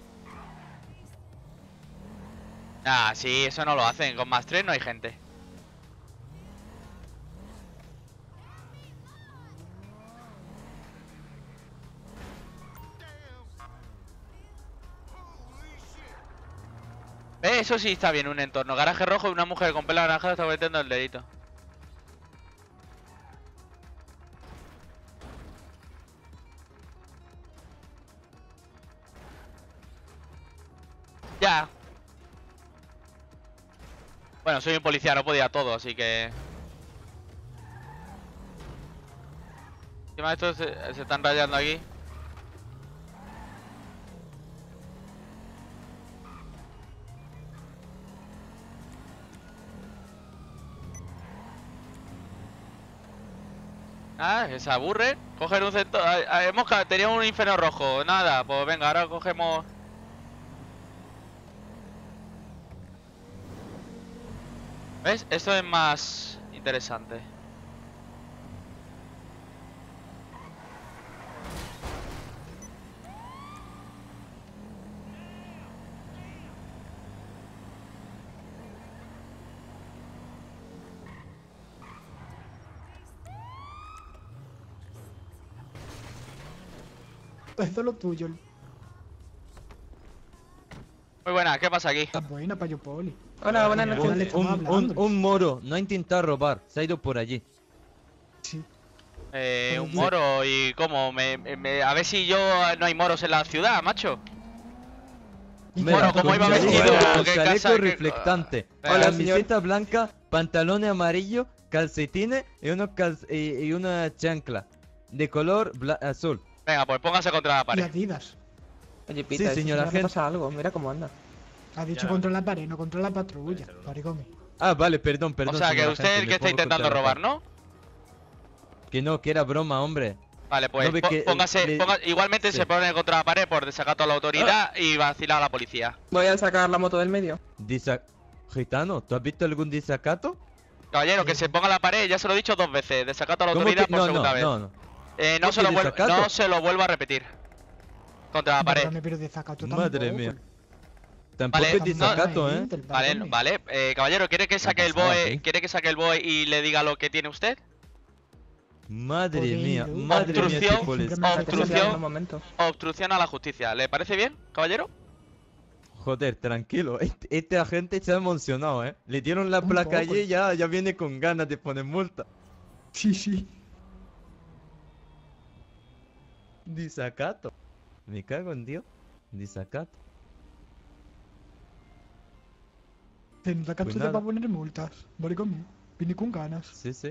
Speaker 2: Ah, sí, eso no lo hacen. Con +3 no hay gente. Eso sí está bien, un entorno. Garaje rojo y una mujer con pelo naranja está metiendo el dedito. Ya. Bueno, soy un policía, no podía todo, así que... Encima estos se están rayando aquí. Ah, que se aburre. Coger un centro. Teníamos un infierno rojo. Nada, pues venga, ahora cogemos. ¿Ves? Esto es más interesante.
Speaker 9: Esto es lo tuyo.
Speaker 2: Muy buena, ¿qué pasa aquí?
Speaker 9: Está buena, Payo Poli.
Speaker 10: Hola, buenas
Speaker 9: Dale,
Speaker 10: noches.
Speaker 9: estamos hablando.
Speaker 10: Un moro, no ha intentado robar, se ha ido por allí.
Speaker 9: Sí.
Speaker 2: Un moro y cómo, a ver si yo no hay moros en la ciudad, macho. Moro, como iba vestido, ¿qué
Speaker 10: chaleco
Speaker 2: casa?
Speaker 10: reflectante,
Speaker 2: Hola,
Speaker 10: camiseta blanca, pantalones amarillos, calcetines y y una chancla de color azul.
Speaker 2: Venga, pues póngase contra la
Speaker 9: Y
Speaker 2: pared.
Speaker 9: Adidas.
Speaker 11: Oye,
Speaker 10: Sí, señor
Speaker 11: le
Speaker 10: agente.
Speaker 11: pasa algo, mira cómo anda.
Speaker 9: Ha dicho
Speaker 6: Ya.
Speaker 9: contra la pared, no contra la patrulla. Maricón.
Speaker 10: Ah, vale, perdón, perdón.
Speaker 2: O sea, que
Speaker 10: señora
Speaker 2: usted
Speaker 10: agente,
Speaker 2: es el
Speaker 10: me
Speaker 2: que está
Speaker 10: pongo
Speaker 2: intentando
Speaker 10: contra la
Speaker 2: robar, ¿no?
Speaker 10: pared. Que no, que era broma, hombre.
Speaker 2: Vale, pues
Speaker 10: No ve que,
Speaker 2: póngase,
Speaker 10: le-
Speaker 2: igualmente
Speaker 10: sí.
Speaker 2: se pone contra la pared por desacato a la autoridad y vacilar a la policía.
Speaker 11: Voy a sacar la moto del medio.
Speaker 10: Gitano, ¿tú has visto algún desacato?
Speaker 2: Caballero, que se ponga a la pared, ya se lo he dicho 2 veces. Desacato a la
Speaker 10: ¿Cómo
Speaker 2: autoridad
Speaker 10: que?
Speaker 2: por
Speaker 10: No,
Speaker 2: segunda
Speaker 10: no,
Speaker 2: vez.
Speaker 10: no, no.
Speaker 2: No
Speaker 10: ¿Cómo
Speaker 2: se, lo
Speaker 10: que
Speaker 2: vuelvo,
Speaker 10: desacato?
Speaker 2: no se lo vuelvo a repetir. Contra la pared.
Speaker 9: Perdóname, pero desacato
Speaker 10: Madre
Speaker 9: tampoco.
Speaker 10: mía. Tampoco
Speaker 2: Vale,
Speaker 10: es desacato, ¿eh?
Speaker 2: Vale, caballero, ¿quiere que saque el
Speaker 10: pasado
Speaker 2: BOE?
Speaker 10: aquí?
Speaker 2: ¿Quiere que saque el BOE y le diga lo que tiene usted?
Speaker 10: Madre
Speaker 9: Joder,
Speaker 10: mía,
Speaker 9: Lu.
Speaker 10: madre mía,
Speaker 2: Obstrucción,
Speaker 10: este policía.
Speaker 2: obstrucción.
Speaker 11: Un momento.
Speaker 2: Obstrucción a la justicia. ¿Le parece bien, caballero?
Speaker 10: Joder, tranquilo, este agente se ha emocionado, ¿eh? Le dieron la
Speaker 9: Un
Speaker 10: placa
Speaker 9: poco.
Speaker 10: allí y ya viene con ganas de poner multa.
Speaker 9: Sí, sí.
Speaker 10: Desacato. Me cago en Dios. Desacato.
Speaker 9: Se nota que
Speaker 10: Pues
Speaker 9: tú te
Speaker 10: nada.
Speaker 9: vas a poner multas. Maricón. Vine con ganas.
Speaker 10: Sí, sí.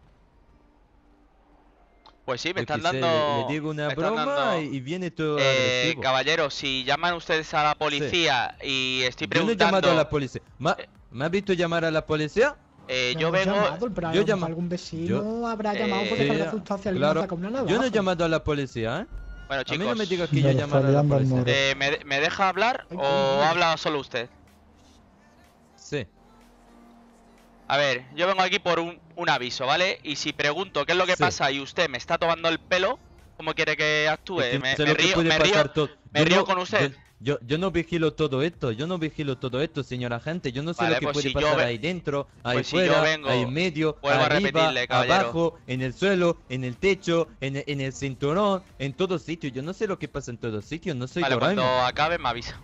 Speaker 2: Pues sí, me
Speaker 10: Yo
Speaker 2: están
Speaker 10: qué sé,
Speaker 2: dando.
Speaker 10: le digo una
Speaker 2: me están
Speaker 10: broma
Speaker 2: dando-
Speaker 10: y viene todo agresivo.
Speaker 2: Caballero, si llaman ustedes a la policía y estoy
Speaker 10: Yo no he
Speaker 2: preguntando.
Speaker 10: llamado a la policía. ¿Me has visto llamar a la policía?
Speaker 2: Yo vengo.
Speaker 9: Llamado, pero a
Speaker 10: yo
Speaker 9: lo mejor
Speaker 10: llamo-
Speaker 9: algún vecino
Speaker 10: yo-
Speaker 9: habrá llamado porque
Speaker 10: Sí,
Speaker 9: se habrá asustado si alguien
Speaker 10: claro.
Speaker 9: saca una
Speaker 10: Yo no he
Speaker 9: navaja.
Speaker 10: llamado a la policía, ¿eh?
Speaker 2: Bueno,
Speaker 10: A mí no me
Speaker 2: chicos,
Speaker 10: digas que yo he llamado a la policía.
Speaker 2: ¿me deja hablar
Speaker 9: Ay,
Speaker 2: o
Speaker 9: coño.
Speaker 2: habla solo usted?
Speaker 10: Sí.
Speaker 2: A ver, yo vengo aquí por un aviso, ¿vale? Y si pregunto qué es lo que
Speaker 10: Sí.
Speaker 2: pasa y usted me está tomando el pelo, ¿cómo quiere que actúe?
Speaker 10: Es que
Speaker 2: Me,
Speaker 10: sé
Speaker 2: me
Speaker 10: lo que
Speaker 2: río,
Speaker 10: puede
Speaker 2: me
Speaker 10: pasar
Speaker 2: río,
Speaker 10: todo.
Speaker 2: me
Speaker 10: Yo
Speaker 2: río
Speaker 10: no-
Speaker 2: con usted.
Speaker 10: Yo no vigilo todo esto, señor agente. Yo no sé
Speaker 2: Vale,
Speaker 10: lo que
Speaker 2: pues
Speaker 10: puede
Speaker 2: si yo
Speaker 10: pasar
Speaker 2: ve-
Speaker 10: ahí dentro, ahí
Speaker 2: pues si yo
Speaker 10: fuera,
Speaker 2: vengo,
Speaker 10: ahí en medio,
Speaker 2: vuelvo a
Speaker 10: arriba,
Speaker 2: repetirle, caballero.
Speaker 10: abajo, en el suelo, en el techo, en el cinturón, en todos sitios. Yo no sé lo que pasa en todos sitios, no soy
Speaker 2: Vale,
Speaker 10: Doraemon.
Speaker 2: cuando acabe me avisa.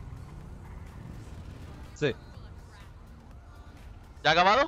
Speaker 10: Sí,
Speaker 2: ¿Ya ha acabado?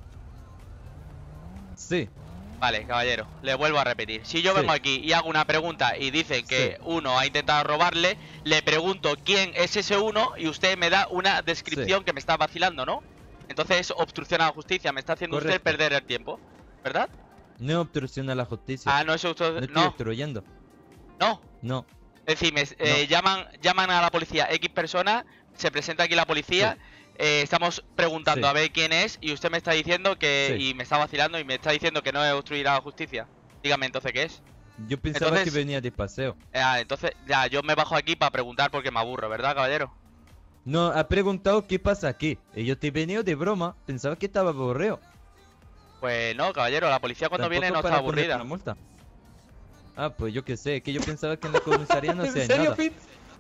Speaker 10: sí,
Speaker 2: Vale, caballero, le vuelvo a repetir. Si yo
Speaker 10: Sí.
Speaker 2: vengo aquí y hago una pregunta y dicen que
Speaker 10: Sí.
Speaker 2: uno ha intentado robarle, le pregunto quién es ese uno y usted me da una descripción que me está vacilando, ¿no? Entonces es obstrucción a la justicia, me está haciendo usted
Speaker 10: Correcto.
Speaker 2: perder el tiempo, ¿verdad?
Speaker 10: no obstrucción a la justicia.
Speaker 2: Ah, no es
Speaker 10: no
Speaker 2: obstrucción.
Speaker 10: estoy
Speaker 2: No,
Speaker 10: obstruyendo.
Speaker 2: no.
Speaker 10: No,
Speaker 2: Es decir, llaman a la policía X personas, se presenta aquí la policía, estamos preguntando
Speaker 10: Sí.
Speaker 2: a ver quién es y usted me está diciendo que...
Speaker 10: Sí.
Speaker 2: Y me está vacilando y me está diciendo que no es obstruir a la justicia. Dígame entonces qué es.
Speaker 10: yo pensaba
Speaker 2: Entonces-
Speaker 10: que venía de paseo.
Speaker 2: Entonces ya, yo me bajo aquí para preguntar porque me aburro, ¿verdad, caballero?
Speaker 10: No, ha preguntado qué pasa aquí. Y yo te he venido de broma, pensaba que estaba aburrido.
Speaker 2: Pues no, caballero, la policía cuando viene no
Speaker 10: Tampoco
Speaker 2: está
Speaker 10: para poner
Speaker 2: aburrida.
Speaker 10: una multa. Ah, pues yo qué sé, que yo pensaba que en la comisaría no
Speaker 11: ¿En
Speaker 10: hacía
Speaker 11: serio,
Speaker 10: nada.
Speaker 11: Pete?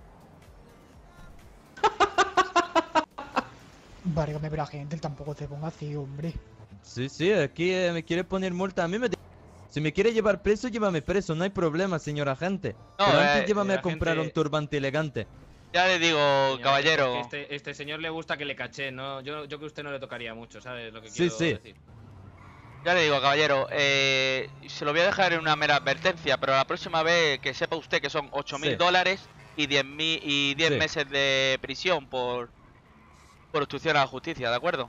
Speaker 9: Válgame, pero gente, tampoco te ponga así, hombre.
Speaker 10: Sí, sí, aquí me quiere poner multa. A mí me... Si me quiere llevar preso, llévame preso, no hay problema, señor agente.
Speaker 2: No,
Speaker 10: Pero antes llévame a
Speaker 6: agente-
Speaker 10: comprar un turbante elegante.
Speaker 2: Ya le digo,
Speaker 6: Señor,
Speaker 2: caballero.
Speaker 6: porque este señor le gusta que le caché, ¿no? Yo que a usted no le tocaría mucho, ¿sabes lo que
Speaker 10: Sí,
Speaker 6: quiero
Speaker 10: sí.
Speaker 6: decir?
Speaker 2: Ya le digo, caballero, se lo voy a dejar en una mera advertencia, pero la próxima vez que sepa usted que son 8.000
Speaker 10: Sí.
Speaker 2: dólares y 10
Speaker 10: Sí.
Speaker 2: meses de prisión por obstrucción a la justicia, ¿de acuerdo?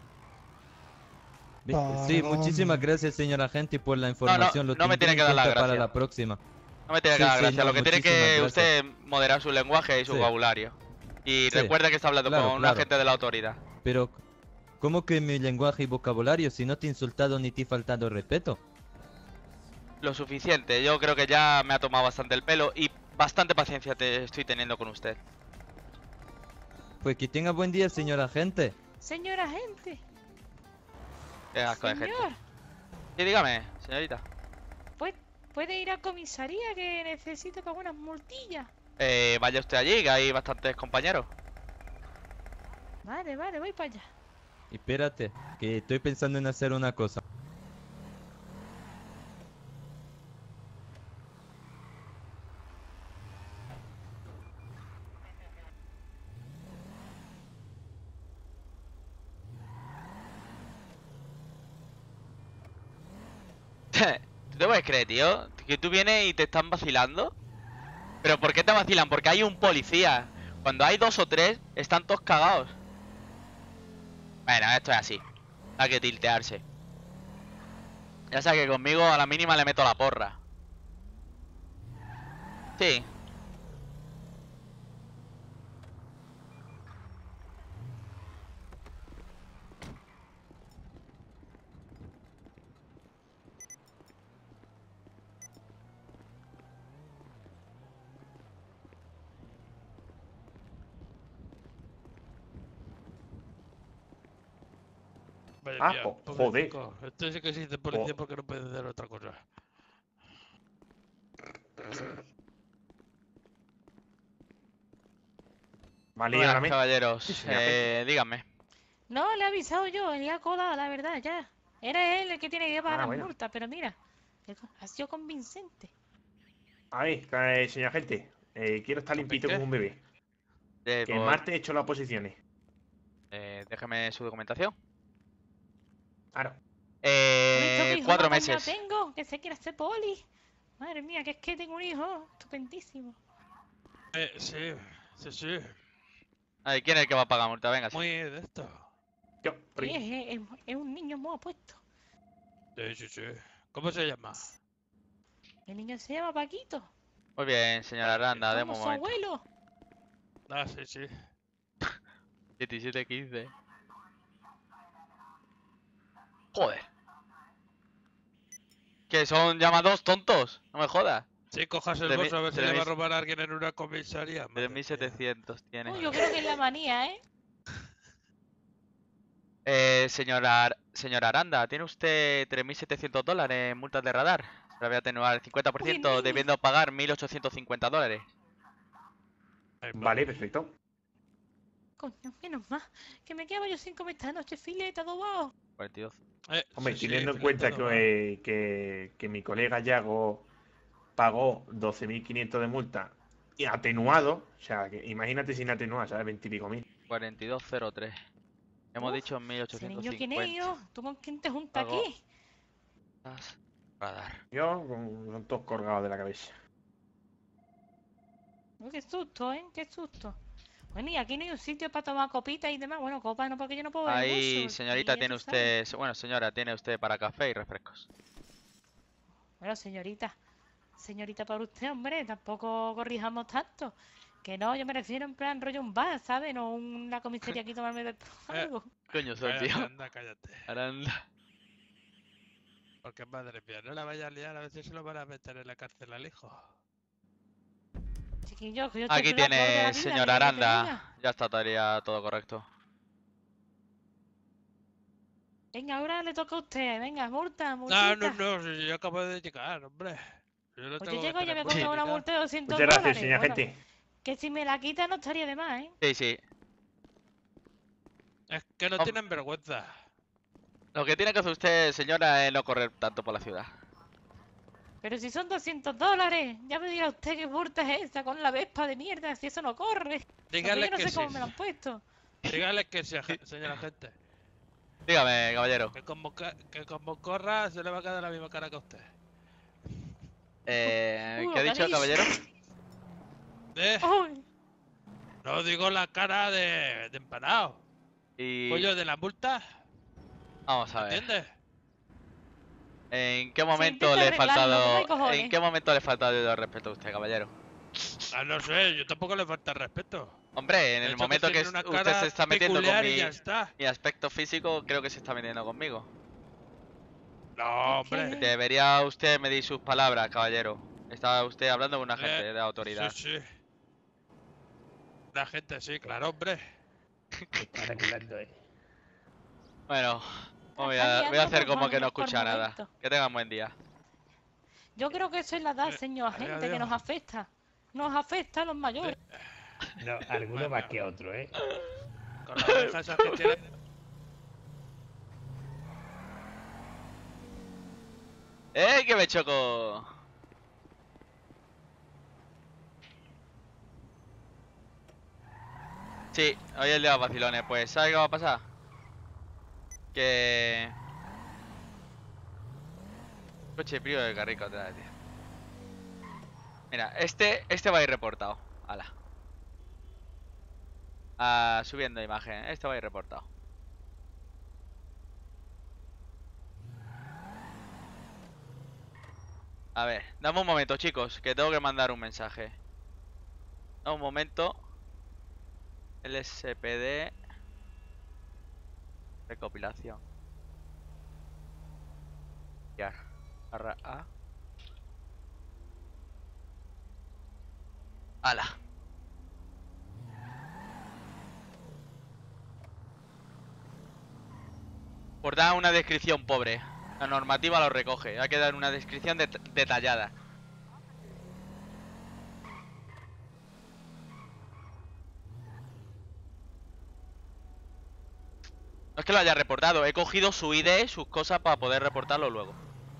Speaker 10: Sí, muchísimas gracias, señor agente, por la información. Lo
Speaker 2: no me
Speaker 10: tendré
Speaker 2: tiene que
Speaker 10: en
Speaker 2: dar las
Speaker 10: cuenta para
Speaker 2: gracias.
Speaker 10: la próxima.
Speaker 2: No me tiene que
Speaker 10: Sí,
Speaker 2: dar
Speaker 10: sí,
Speaker 2: gracias,
Speaker 10: no,
Speaker 2: lo que tiene que
Speaker 10: muchísimas
Speaker 2: usted moderar su lenguaje y su
Speaker 10: Sí.
Speaker 2: vocabulario. Y
Speaker 10: Sí.
Speaker 2: recuerda que está hablando
Speaker 10: Claro,
Speaker 2: con un
Speaker 10: claro.
Speaker 2: agente de la autoridad.
Speaker 10: Pero, ¿cómo que mi lenguaje y vocabulario si no te he insultado ni te he faltado respeto?
Speaker 2: Lo suficiente, yo creo que ya me ha tomado bastante el pelo y bastante paciencia te estoy teniendo con usted.
Speaker 10: Pues que tenga buen día, señor agente.
Speaker 12: Señor agente.
Speaker 2: Qué asco de gente.
Speaker 12: Señor,
Speaker 2: Sí, dígame, señorita.
Speaker 12: ¿puede ir a comisaría que necesito para unas multillas?
Speaker 2: Vaya usted allí, que hay bastantes compañeros.
Speaker 12: Vale, voy para allá.
Speaker 10: Espérate, que estoy pensando en hacer una cosa.
Speaker 2: ¿Tú te puedes creer, tío? Que tú vienes y te están vacilando. ¿Pero por qué te vacilan? Porque hay un policía. Cuando hay 2 o 3, están todos cagados. Bueno, esto es así. Hay que tiltearse. Ya sabes que conmigo a la mínima le meto la porra. Sí.
Speaker 11: Madre
Speaker 13: Ah,
Speaker 11: mía,
Speaker 13: joder.
Speaker 11: pobrecito. Esto sí que se dice policía porque no puede hacer otra cosa.
Speaker 13: Vale,
Speaker 2: Buenas,
Speaker 13: dígame.
Speaker 2: caballeros.
Speaker 13: Sí, señor agente.
Speaker 2: Díganme.
Speaker 12: No, le he avisado yo, él le ha colado, la verdad, ya. Era él el que tiene que pagar las
Speaker 13: bueno.
Speaker 12: multas, pero mira, ha sido convincente.
Speaker 13: A ver, señor agente. Quiero estar limpito
Speaker 2: qué?
Speaker 13: como un bebé. Que el
Speaker 2: Pues,
Speaker 13: martes he hecho las oposiciones.
Speaker 2: déjeme su documentación.
Speaker 13: Claro.
Speaker 12: ¿Has visto qué hijo
Speaker 2: 4
Speaker 12: más apañado
Speaker 2: meses.
Speaker 12: tengo? Que se quiere hacer poli. Madre mía, que es que tengo un hijo estupendísimo.
Speaker 11: Sí, sí, sí.
Speaker 2: Ay, ¿quién es el que va a pagar multa? Venga.
Speaker 11: Muy de esto.
Speaker 13: Yo,
Speaker 12: Sí, es un niño muy apuesto.
Speaker 11: Sí, sí, sí. ¿Cómo se llama?
Speaker 12: El niño se llama Paquito,
Speaker 2: Muy bien, señora Aranda, deme
Speaker 12: como
Speaker 2: un
Speaker 12: su
Speaker 2: momento.
Speaker 12: abuelo.
Speaker 11: Ah, sí, sí.
Speaker 2: 17-15. Joder. ¿Que son llamados tontos? No me jodas.
Speaker 11: Sí, cojas el
Speaker 2: 3.000
Speaker 11: bolso a ver si le va a
Speaker 2: 3.000
Speaker 11: robar a alguien en una comisaría. Madre mía.
Speaker 2: 3.700 tiene.
Speaker 12: Yo creo que es la manía, ¿eh?
Speaker 2: Señora Aranda, ¿tiene usted 3.700 dólares en multas de radar? Se la voy a atenuar el 50%,
Speaker 12: niño.
Speaker 2: debiendo pagar 1.850 dólares.
Speaker 13: Vale, perfecto.
Speaker 12: Coño, menos mal. Que me quedaba yo sin comer esta noche fileta adobado.
Speaker 2: 42.
Speaker 13: Hombre,
Speaker 11: Sí,
Speaker 13: teniendo en
Speaker 11: sí,
Speaker 13: cuenta
Speaker 11: todo
Speaker 13: que mi colega Yago pagó 12.500 de multa y atenuado, o sea, que imagínate sin atenuar, ¿sabes? 20 y pico mil.
Speaker 2: 4203. Hemos
Speaker 12: Uf,
Speaker 2: dicho
Speaker 12: ¿Ese niño quién es,
Speaker 2: 1.850.
Speaker 12: yo? ¿Tú con quién te juntas
Speaker 2: Pago
Speaker 12: aquí?
Speaker 2: radar.
Speaker 13: Yo con todos colgados de la cabeza.
Speaker 12: Uy, qué susto, ¿eh? Qué susto. Bueno, y aquí no hay un sitio para tomar copitas y demás. Bueno, copas no, porque yo no puedo beber
Speaker 2: Ahí,
Speaker 12: mucho.
Speaker 2: señorita,
Speaker 12: y ya
Speaker 2: tiene
Speaker 12: tú sabes.
Speaker 2: usted... Bueno, señora, tiene usted para café y refrescos.
Speaker 12: Bueno, señorita. Señorita para usted, hombre. Tampoco corrijamos tanto. Que no, yo me refiero en plan rollo un bar, ¿sabes? No una comisaría aquí tomarme algo.
Speaker 2: Coño, soy
Speaker 11: Cállate,
Speaker 2: tío.
Speaker 11: anda, cállate.
Speaker 2: Aranda.
Speaker 11: Porque madre mía, no la vaya a liar, a veces se lo van a meter en la cárcel al hijo.
Speaker 12: Chiquillo, que yo estoy
Speaker 2: Aquí
Speaker 12: en la flor de la
Speaker 2: tiene,
Speaker 12: vida,
Speaker 2: señora
Speaker 12: ¿qué quieres que te diga?
Speaker 2: Aranda. Ya está todavía todo correcto.
Speaker 12: Venga, ahora le toca a usted. Venga, multa,
Speaker 11: No,
Speaker 12: multita.
Speaker 11: no, si yo acabo de llegar, hombre. Yo no
Speaker 12: Pues yo
Speaker 11: tengo que
Speaker 12: llego y ya
Speaker 11: tener
Speaker 12: me pongo una
Speaker 11: multa.
Speaker 12: multa de 200
Speaker 13: Muchas gracias,
Speaker 12: dólares.
Speaker 13: señor
Speaker 12: Bueno,
Speaker 13: agente.
Speaker 12: que si me la quita no estaría de más, ¿eh?
Speaker 2: Sí, sí.
Speaker 11: Es que no
Speaker 2: Hom-
Speaker 11: tienen vergüenza.
Speaker 2: Lo que tiene que hacer usted, señora, es no correr tanto por la ciudad.
Speaker 12: Pero si son 200 dólares, ya me dirá usted qué multa es esa con la Vespa de mierda, si eso no corre.
Speaker 11: Dígale
Speaker 12: Yo no
Speaker 11: que
Speaker 12: sé
Speaker 11: sí.
Speaker 12: cómo me lo han puesto.
Speaker 11: Dígale que sí, señora gente.
Speaker 2: Dígame, caballero.
Speaker 11: Que como corra, se le va a quedar la misma cara que a usted.
Speaker 2: ¿Qué ha
Speaker 12: ¿qué
Speaker 2: dicho, caballero?
Speaker 12: Uy,
Speaker 11: No digo la cara de empanado.
Speaker 2: Y...
Speaker 11: Pollo de la multa,
Speaker 2: Vamos a ver.
Speaker 11: ¿entiendes?
Speaker 2: ¿En qué momento
Speaker 12: intenta
Speaker 2: le he
Speaker 12: arreglarlo, pero no
Speaker 2: faltado...
Speaker 12: hay cojones.
Speaker 2: ¿En qué momento le he faltado de respeto a usted, caballero?
Speaker 11: Ah, no sé, yo tampoco le falta respeto.
Speaker 2: Hombre, en
Speaker 11: De
Speaker 2: el
Speaker 11: hecho,
Speaker 2: momento que
Speaker 11: tiene una
Speaker 2: usted
Speaker 11: cara
Speaker 2: se está metiendo con
Speaker 11: peculiar y
Speaker 2: mi...
Speaker 11: ya está.
Speaker 2: mi aspecto físico, creo que se está metiendo conmigo.
Speaker 11: No, hombre.
Speaker 2: Debería usted medir sus palabras, caballero. Está usted hablando con un agente de
Speaker 11: Sí,
Speaker 2: autoridad.
Speaker 11: sí. La gente, sí, claro, hombre.
Speaker 13: Está arreglando,
Speaker 2: Bueno, voy
Speaker 12: Está
Speaker 2: a
Speaker 12: liando
Speaker 2: hacer
Speaker 12: por
Speaker 2: como que no
Speaker 12: por
Speaker 2: escucha nada.
Speaker 12: momento.
Speaker 2: Que tengan buen día.
Speaker 12: Yo creo que eso es la edad, señor agente, que
Speaker 11: adiós.
Speaker 12: nos afecta. Nos afecta a los mayores.
Speaker 13: No, alguno más que otro, ¿eh?
Speaker 11: Con las orejas esas que tiene.
Speaker 2: Que me choco! Sí, hoy es el de los vacilones. Pues, ¿sabes qué va a pasar? Que... Coche frío de carrico otra vez, tío. Mira, este va a ir reportado. Ala. Subiendo imagen. Este va a ir reportado. A ver, dame un momento, chicos, que tengo que mandar un mensaje. Dame un momento. LSPD. Recopilación. Ya. Barra A. Ala. Por dar una descripción pobre. La normativa lo recoge. Hay que dar una descripción detallada. No es que lo haya reportado. He cogido su ID, sus cosas para poder reportarlo luego.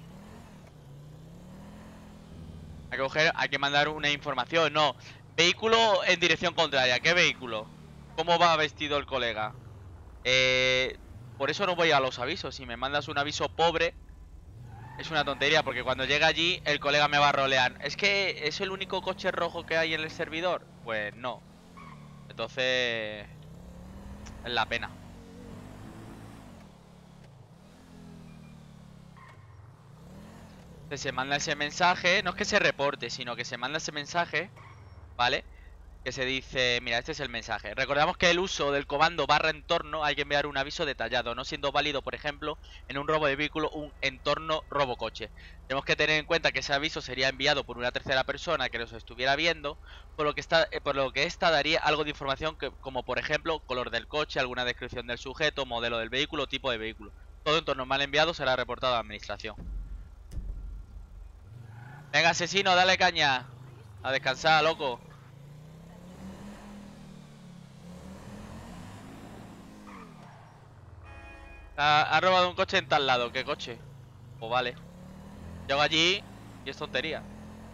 Speaker 2: Hay que mandar una información. No. Vehículo en dirección contraria. ¿Qué vehículo? ¿Cómo va vestido el colega? Por eso no voy a los avisos. Si me mandas un aviso pobre, es una tontería, porque cuando llega allí el colega me va a rolear. ¿Es que es el único coche rojo que hay en el servidor? Pues no. Entonces es la pena. Se manda ese mensaje. No es que se reporte, sino que se manda ese mensaje, ¿vale? Que se dice, mira, este es el mensaje. Recordamos que el uso del comando /entorno hay que enviar un aviso detallado, no siendo válido, por ejemplo, en un robo de vehículo, un entorno robo coche. Tenemos que tener en cuenta que ese aviso sería enviado por una tercera persona que nos estuviera viendo, por lo que esta daría algo de información como, por ejemplo, color del coche, alguna descripción del sujeto, modelo del vehículo, tipo de vehículo. Todo entorno mal enviado será reportado a la administración. Venga, asesino, dale caña. A descansar, loco. Ha robado un coche en tal lado. ¿Qué coche? Pues vale. Llego allí y es tontería.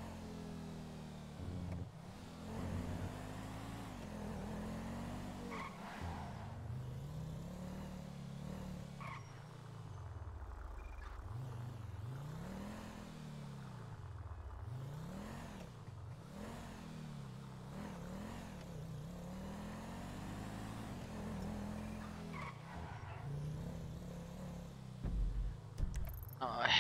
Speaker 2: Ay.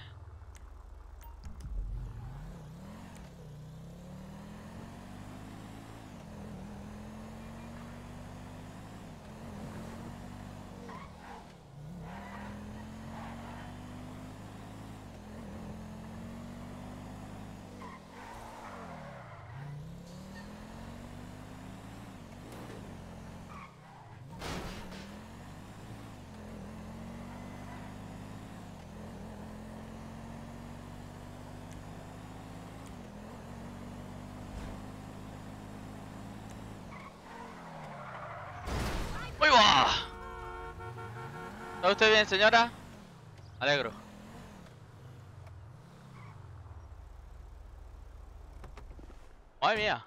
Speaker 2: ¡Uy, va! ¿Está usted bien, señora? Alegro. ¡Madre mía!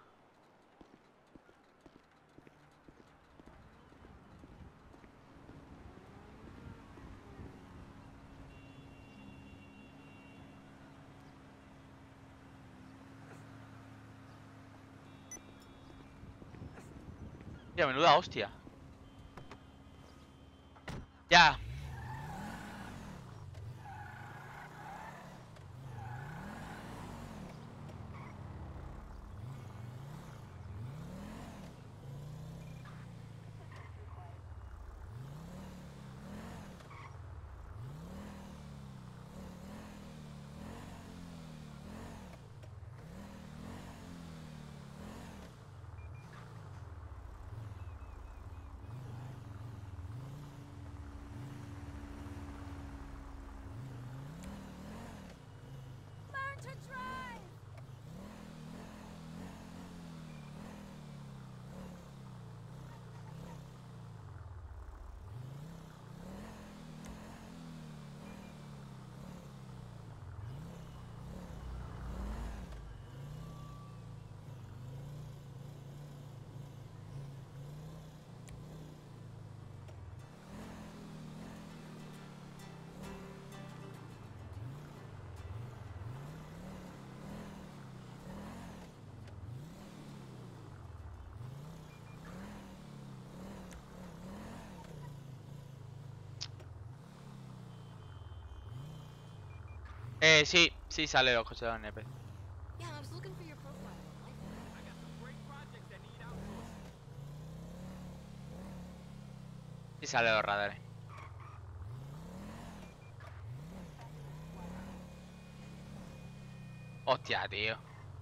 Speaker 2: Tía, menuda hostia. Ya. Sí sale los coches de la NP. Sí sale los radares. Hostia, tío.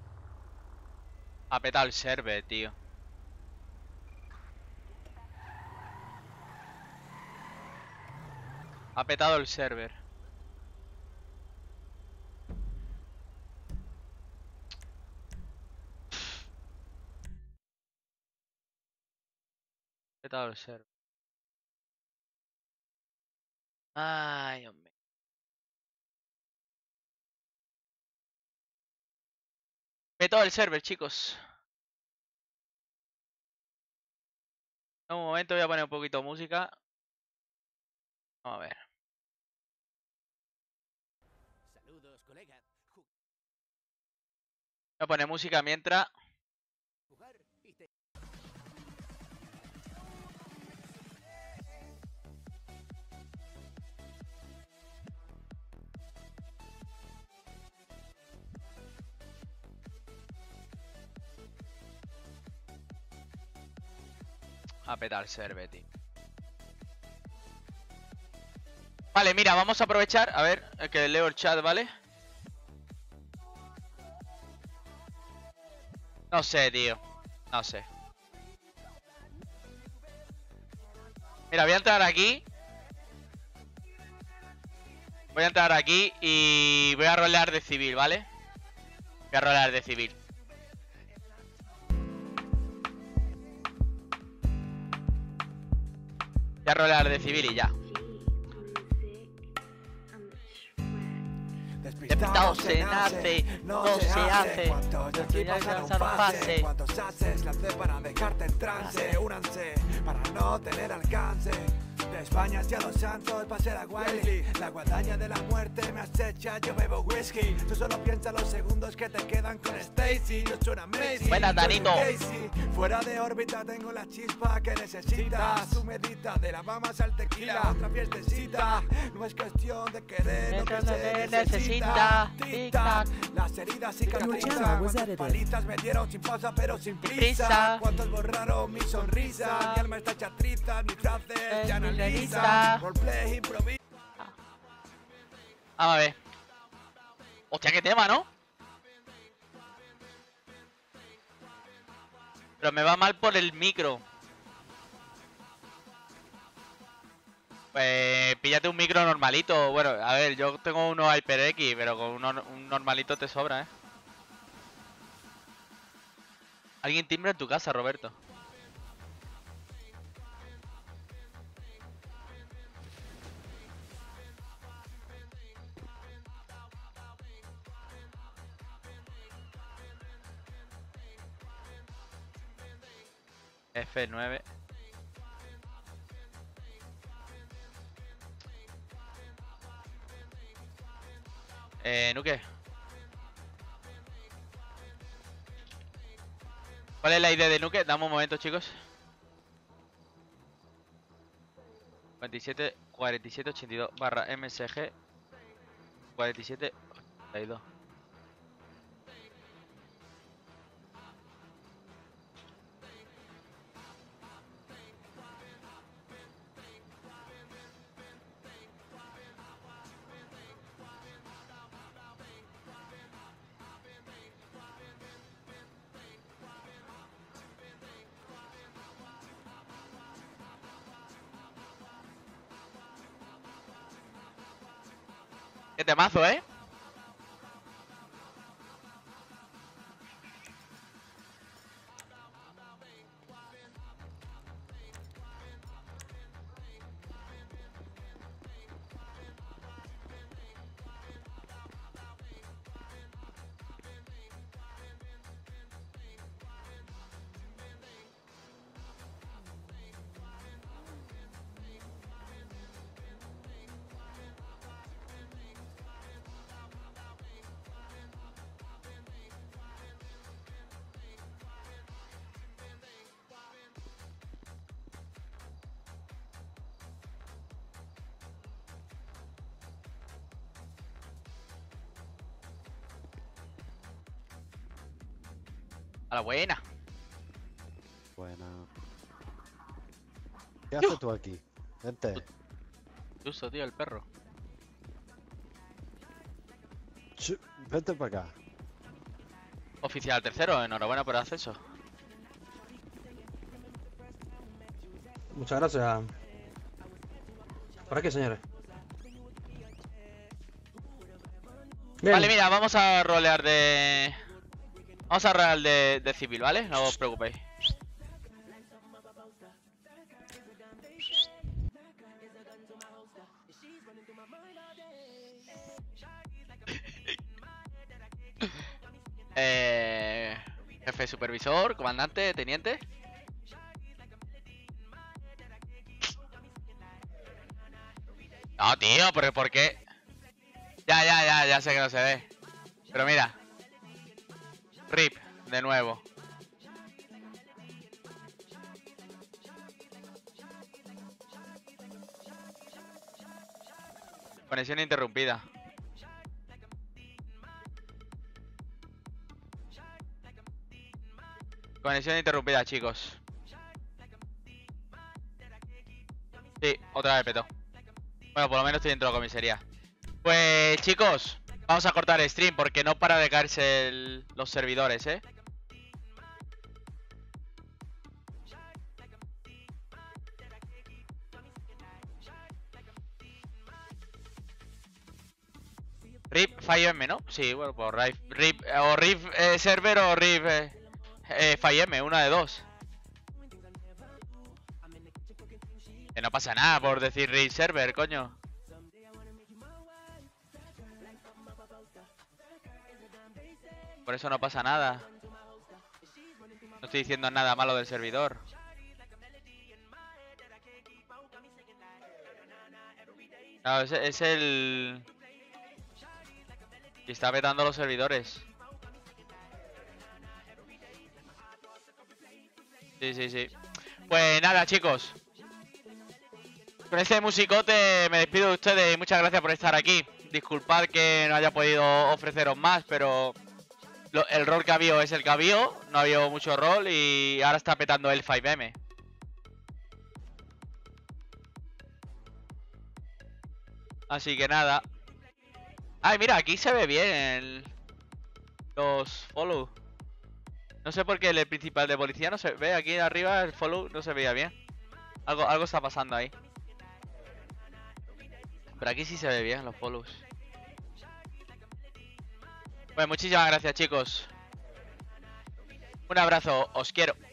Speaker 2: Ha petado el server, tío. Ha petado el server. Ha petado el server. Ay, hombre. Petado el server, chicos. En un momento voy a poner un poquito de música. Vamos a ver.
Speaker 1: Saludos, colega.
Speaker 2: Voy a poner música mientras.
Speaker 1: Jugar y te...
Speaker 2: A petar el server, tío. Vale, mira, vamos a aprovechar. A ver, que leo el chat, ¿vale? No sé, tío. No sé. Mira, voy a entrar aquí. Voy a entrar aquí y voy a rolear de civil, ¿vale? Voy a rolear de civil. Voy a rolear de civil y ya. Despistado se nace, no se hace.
Speaker 1: Cuantos de aquí pasaron fase, cuantos haces lancé para dejarte en trance. Únanse para no tener alcance. De España hacia Los Santos pasé la Wiley. La guadaña de la muerte me acecha, yo bebo whisky. Tú solo piensa los segundos que te quedan con Stacy. Yo soy una Messi.
Speaker 2: Buena, Danito.
Speaker 1: Fuera de órbita tengo la chispa que necesitas. Tú medita de la Bahamas al tequila. Otra fiestecita. No es cuestión de querer lo que se necesita. Tic-tac. Las heridas cicatrizan. Cuántas palizas me dieron sin pausa pero sin prisa. Cuántos borraron mi sonrisa. Mi alma está hecha trizas, mis frases ya analizan. Roleplay, improvisa.
Speaker 2: A ver. Hostia, qué tema, ¿no? Pero me va mal por el micro. Pues píllate un micro normalito. Bueno, a ver, yo tengo uno HyperX, pero con un normalito te sobra, ¿eh? Alguien timbra en tu casa, Roberto. F9. Nuke. ¿Cuál es la idea de Nuke? Dame un momento, chicos. 4782 barra MSG 4782. Qué temazo, ¿eh? A la buena.
Speaker 14: Buena. ¿Qué haces tú aquí? Vente.
Speaker 2: Uso, tío, el perro.
Speaker 14: Vente para acá.
Speaker 2: Oficial tercero, enhorabuena por el ascenso.
Speaker 15: Muchas gracias. ¿Para qué, señores? Bien.
Speaker 2: Vale, mira, vamos a rolear de... Vamos a rolear de civil, ¿vale? No os preocupéis. Jefe supervisor, comandante, teniente. No, tío, pero ¿por qué? Ya sé que no se ve. Pero mira. RIP, de nuevo. Conexión interrumpida. Conexión interrumpida, chicos. Sí, otra vez petó. Bueno, por lo menos estoy dentro de la comisaría. Pues, chicos, vamos a cortar el stream porque no para de caerse los servidores, ¿eh? RIP FireM, ¿no? Sí, bueno, pues RIP o RIP server o RIP FireM, una de dos. Que no pasa nada por decir RIP server, coño. Por eso no pasa nada. No estoy diciendo nada malo del servidor. No, es el... Y está petando los servidores. Sí. Pues nada, chicos. Con este musicote me despido de ustedes y muchas gracias por estar aquí. Disculpad que no haya podido ofreceros más, pero el rol que había es el que había. No había mucho rol y ahora está petando el 5M. Así que nada. Ay, mira, aquí se ve bien los follow. No sé por qué el principal de policía no se ve. Aquí arriba el follow no se veía bien. Algo está pasando ahí. Pero aquí sí se ve bien los follows. Pues muchísimas gracias, chicos. Un abrazo, os quiero.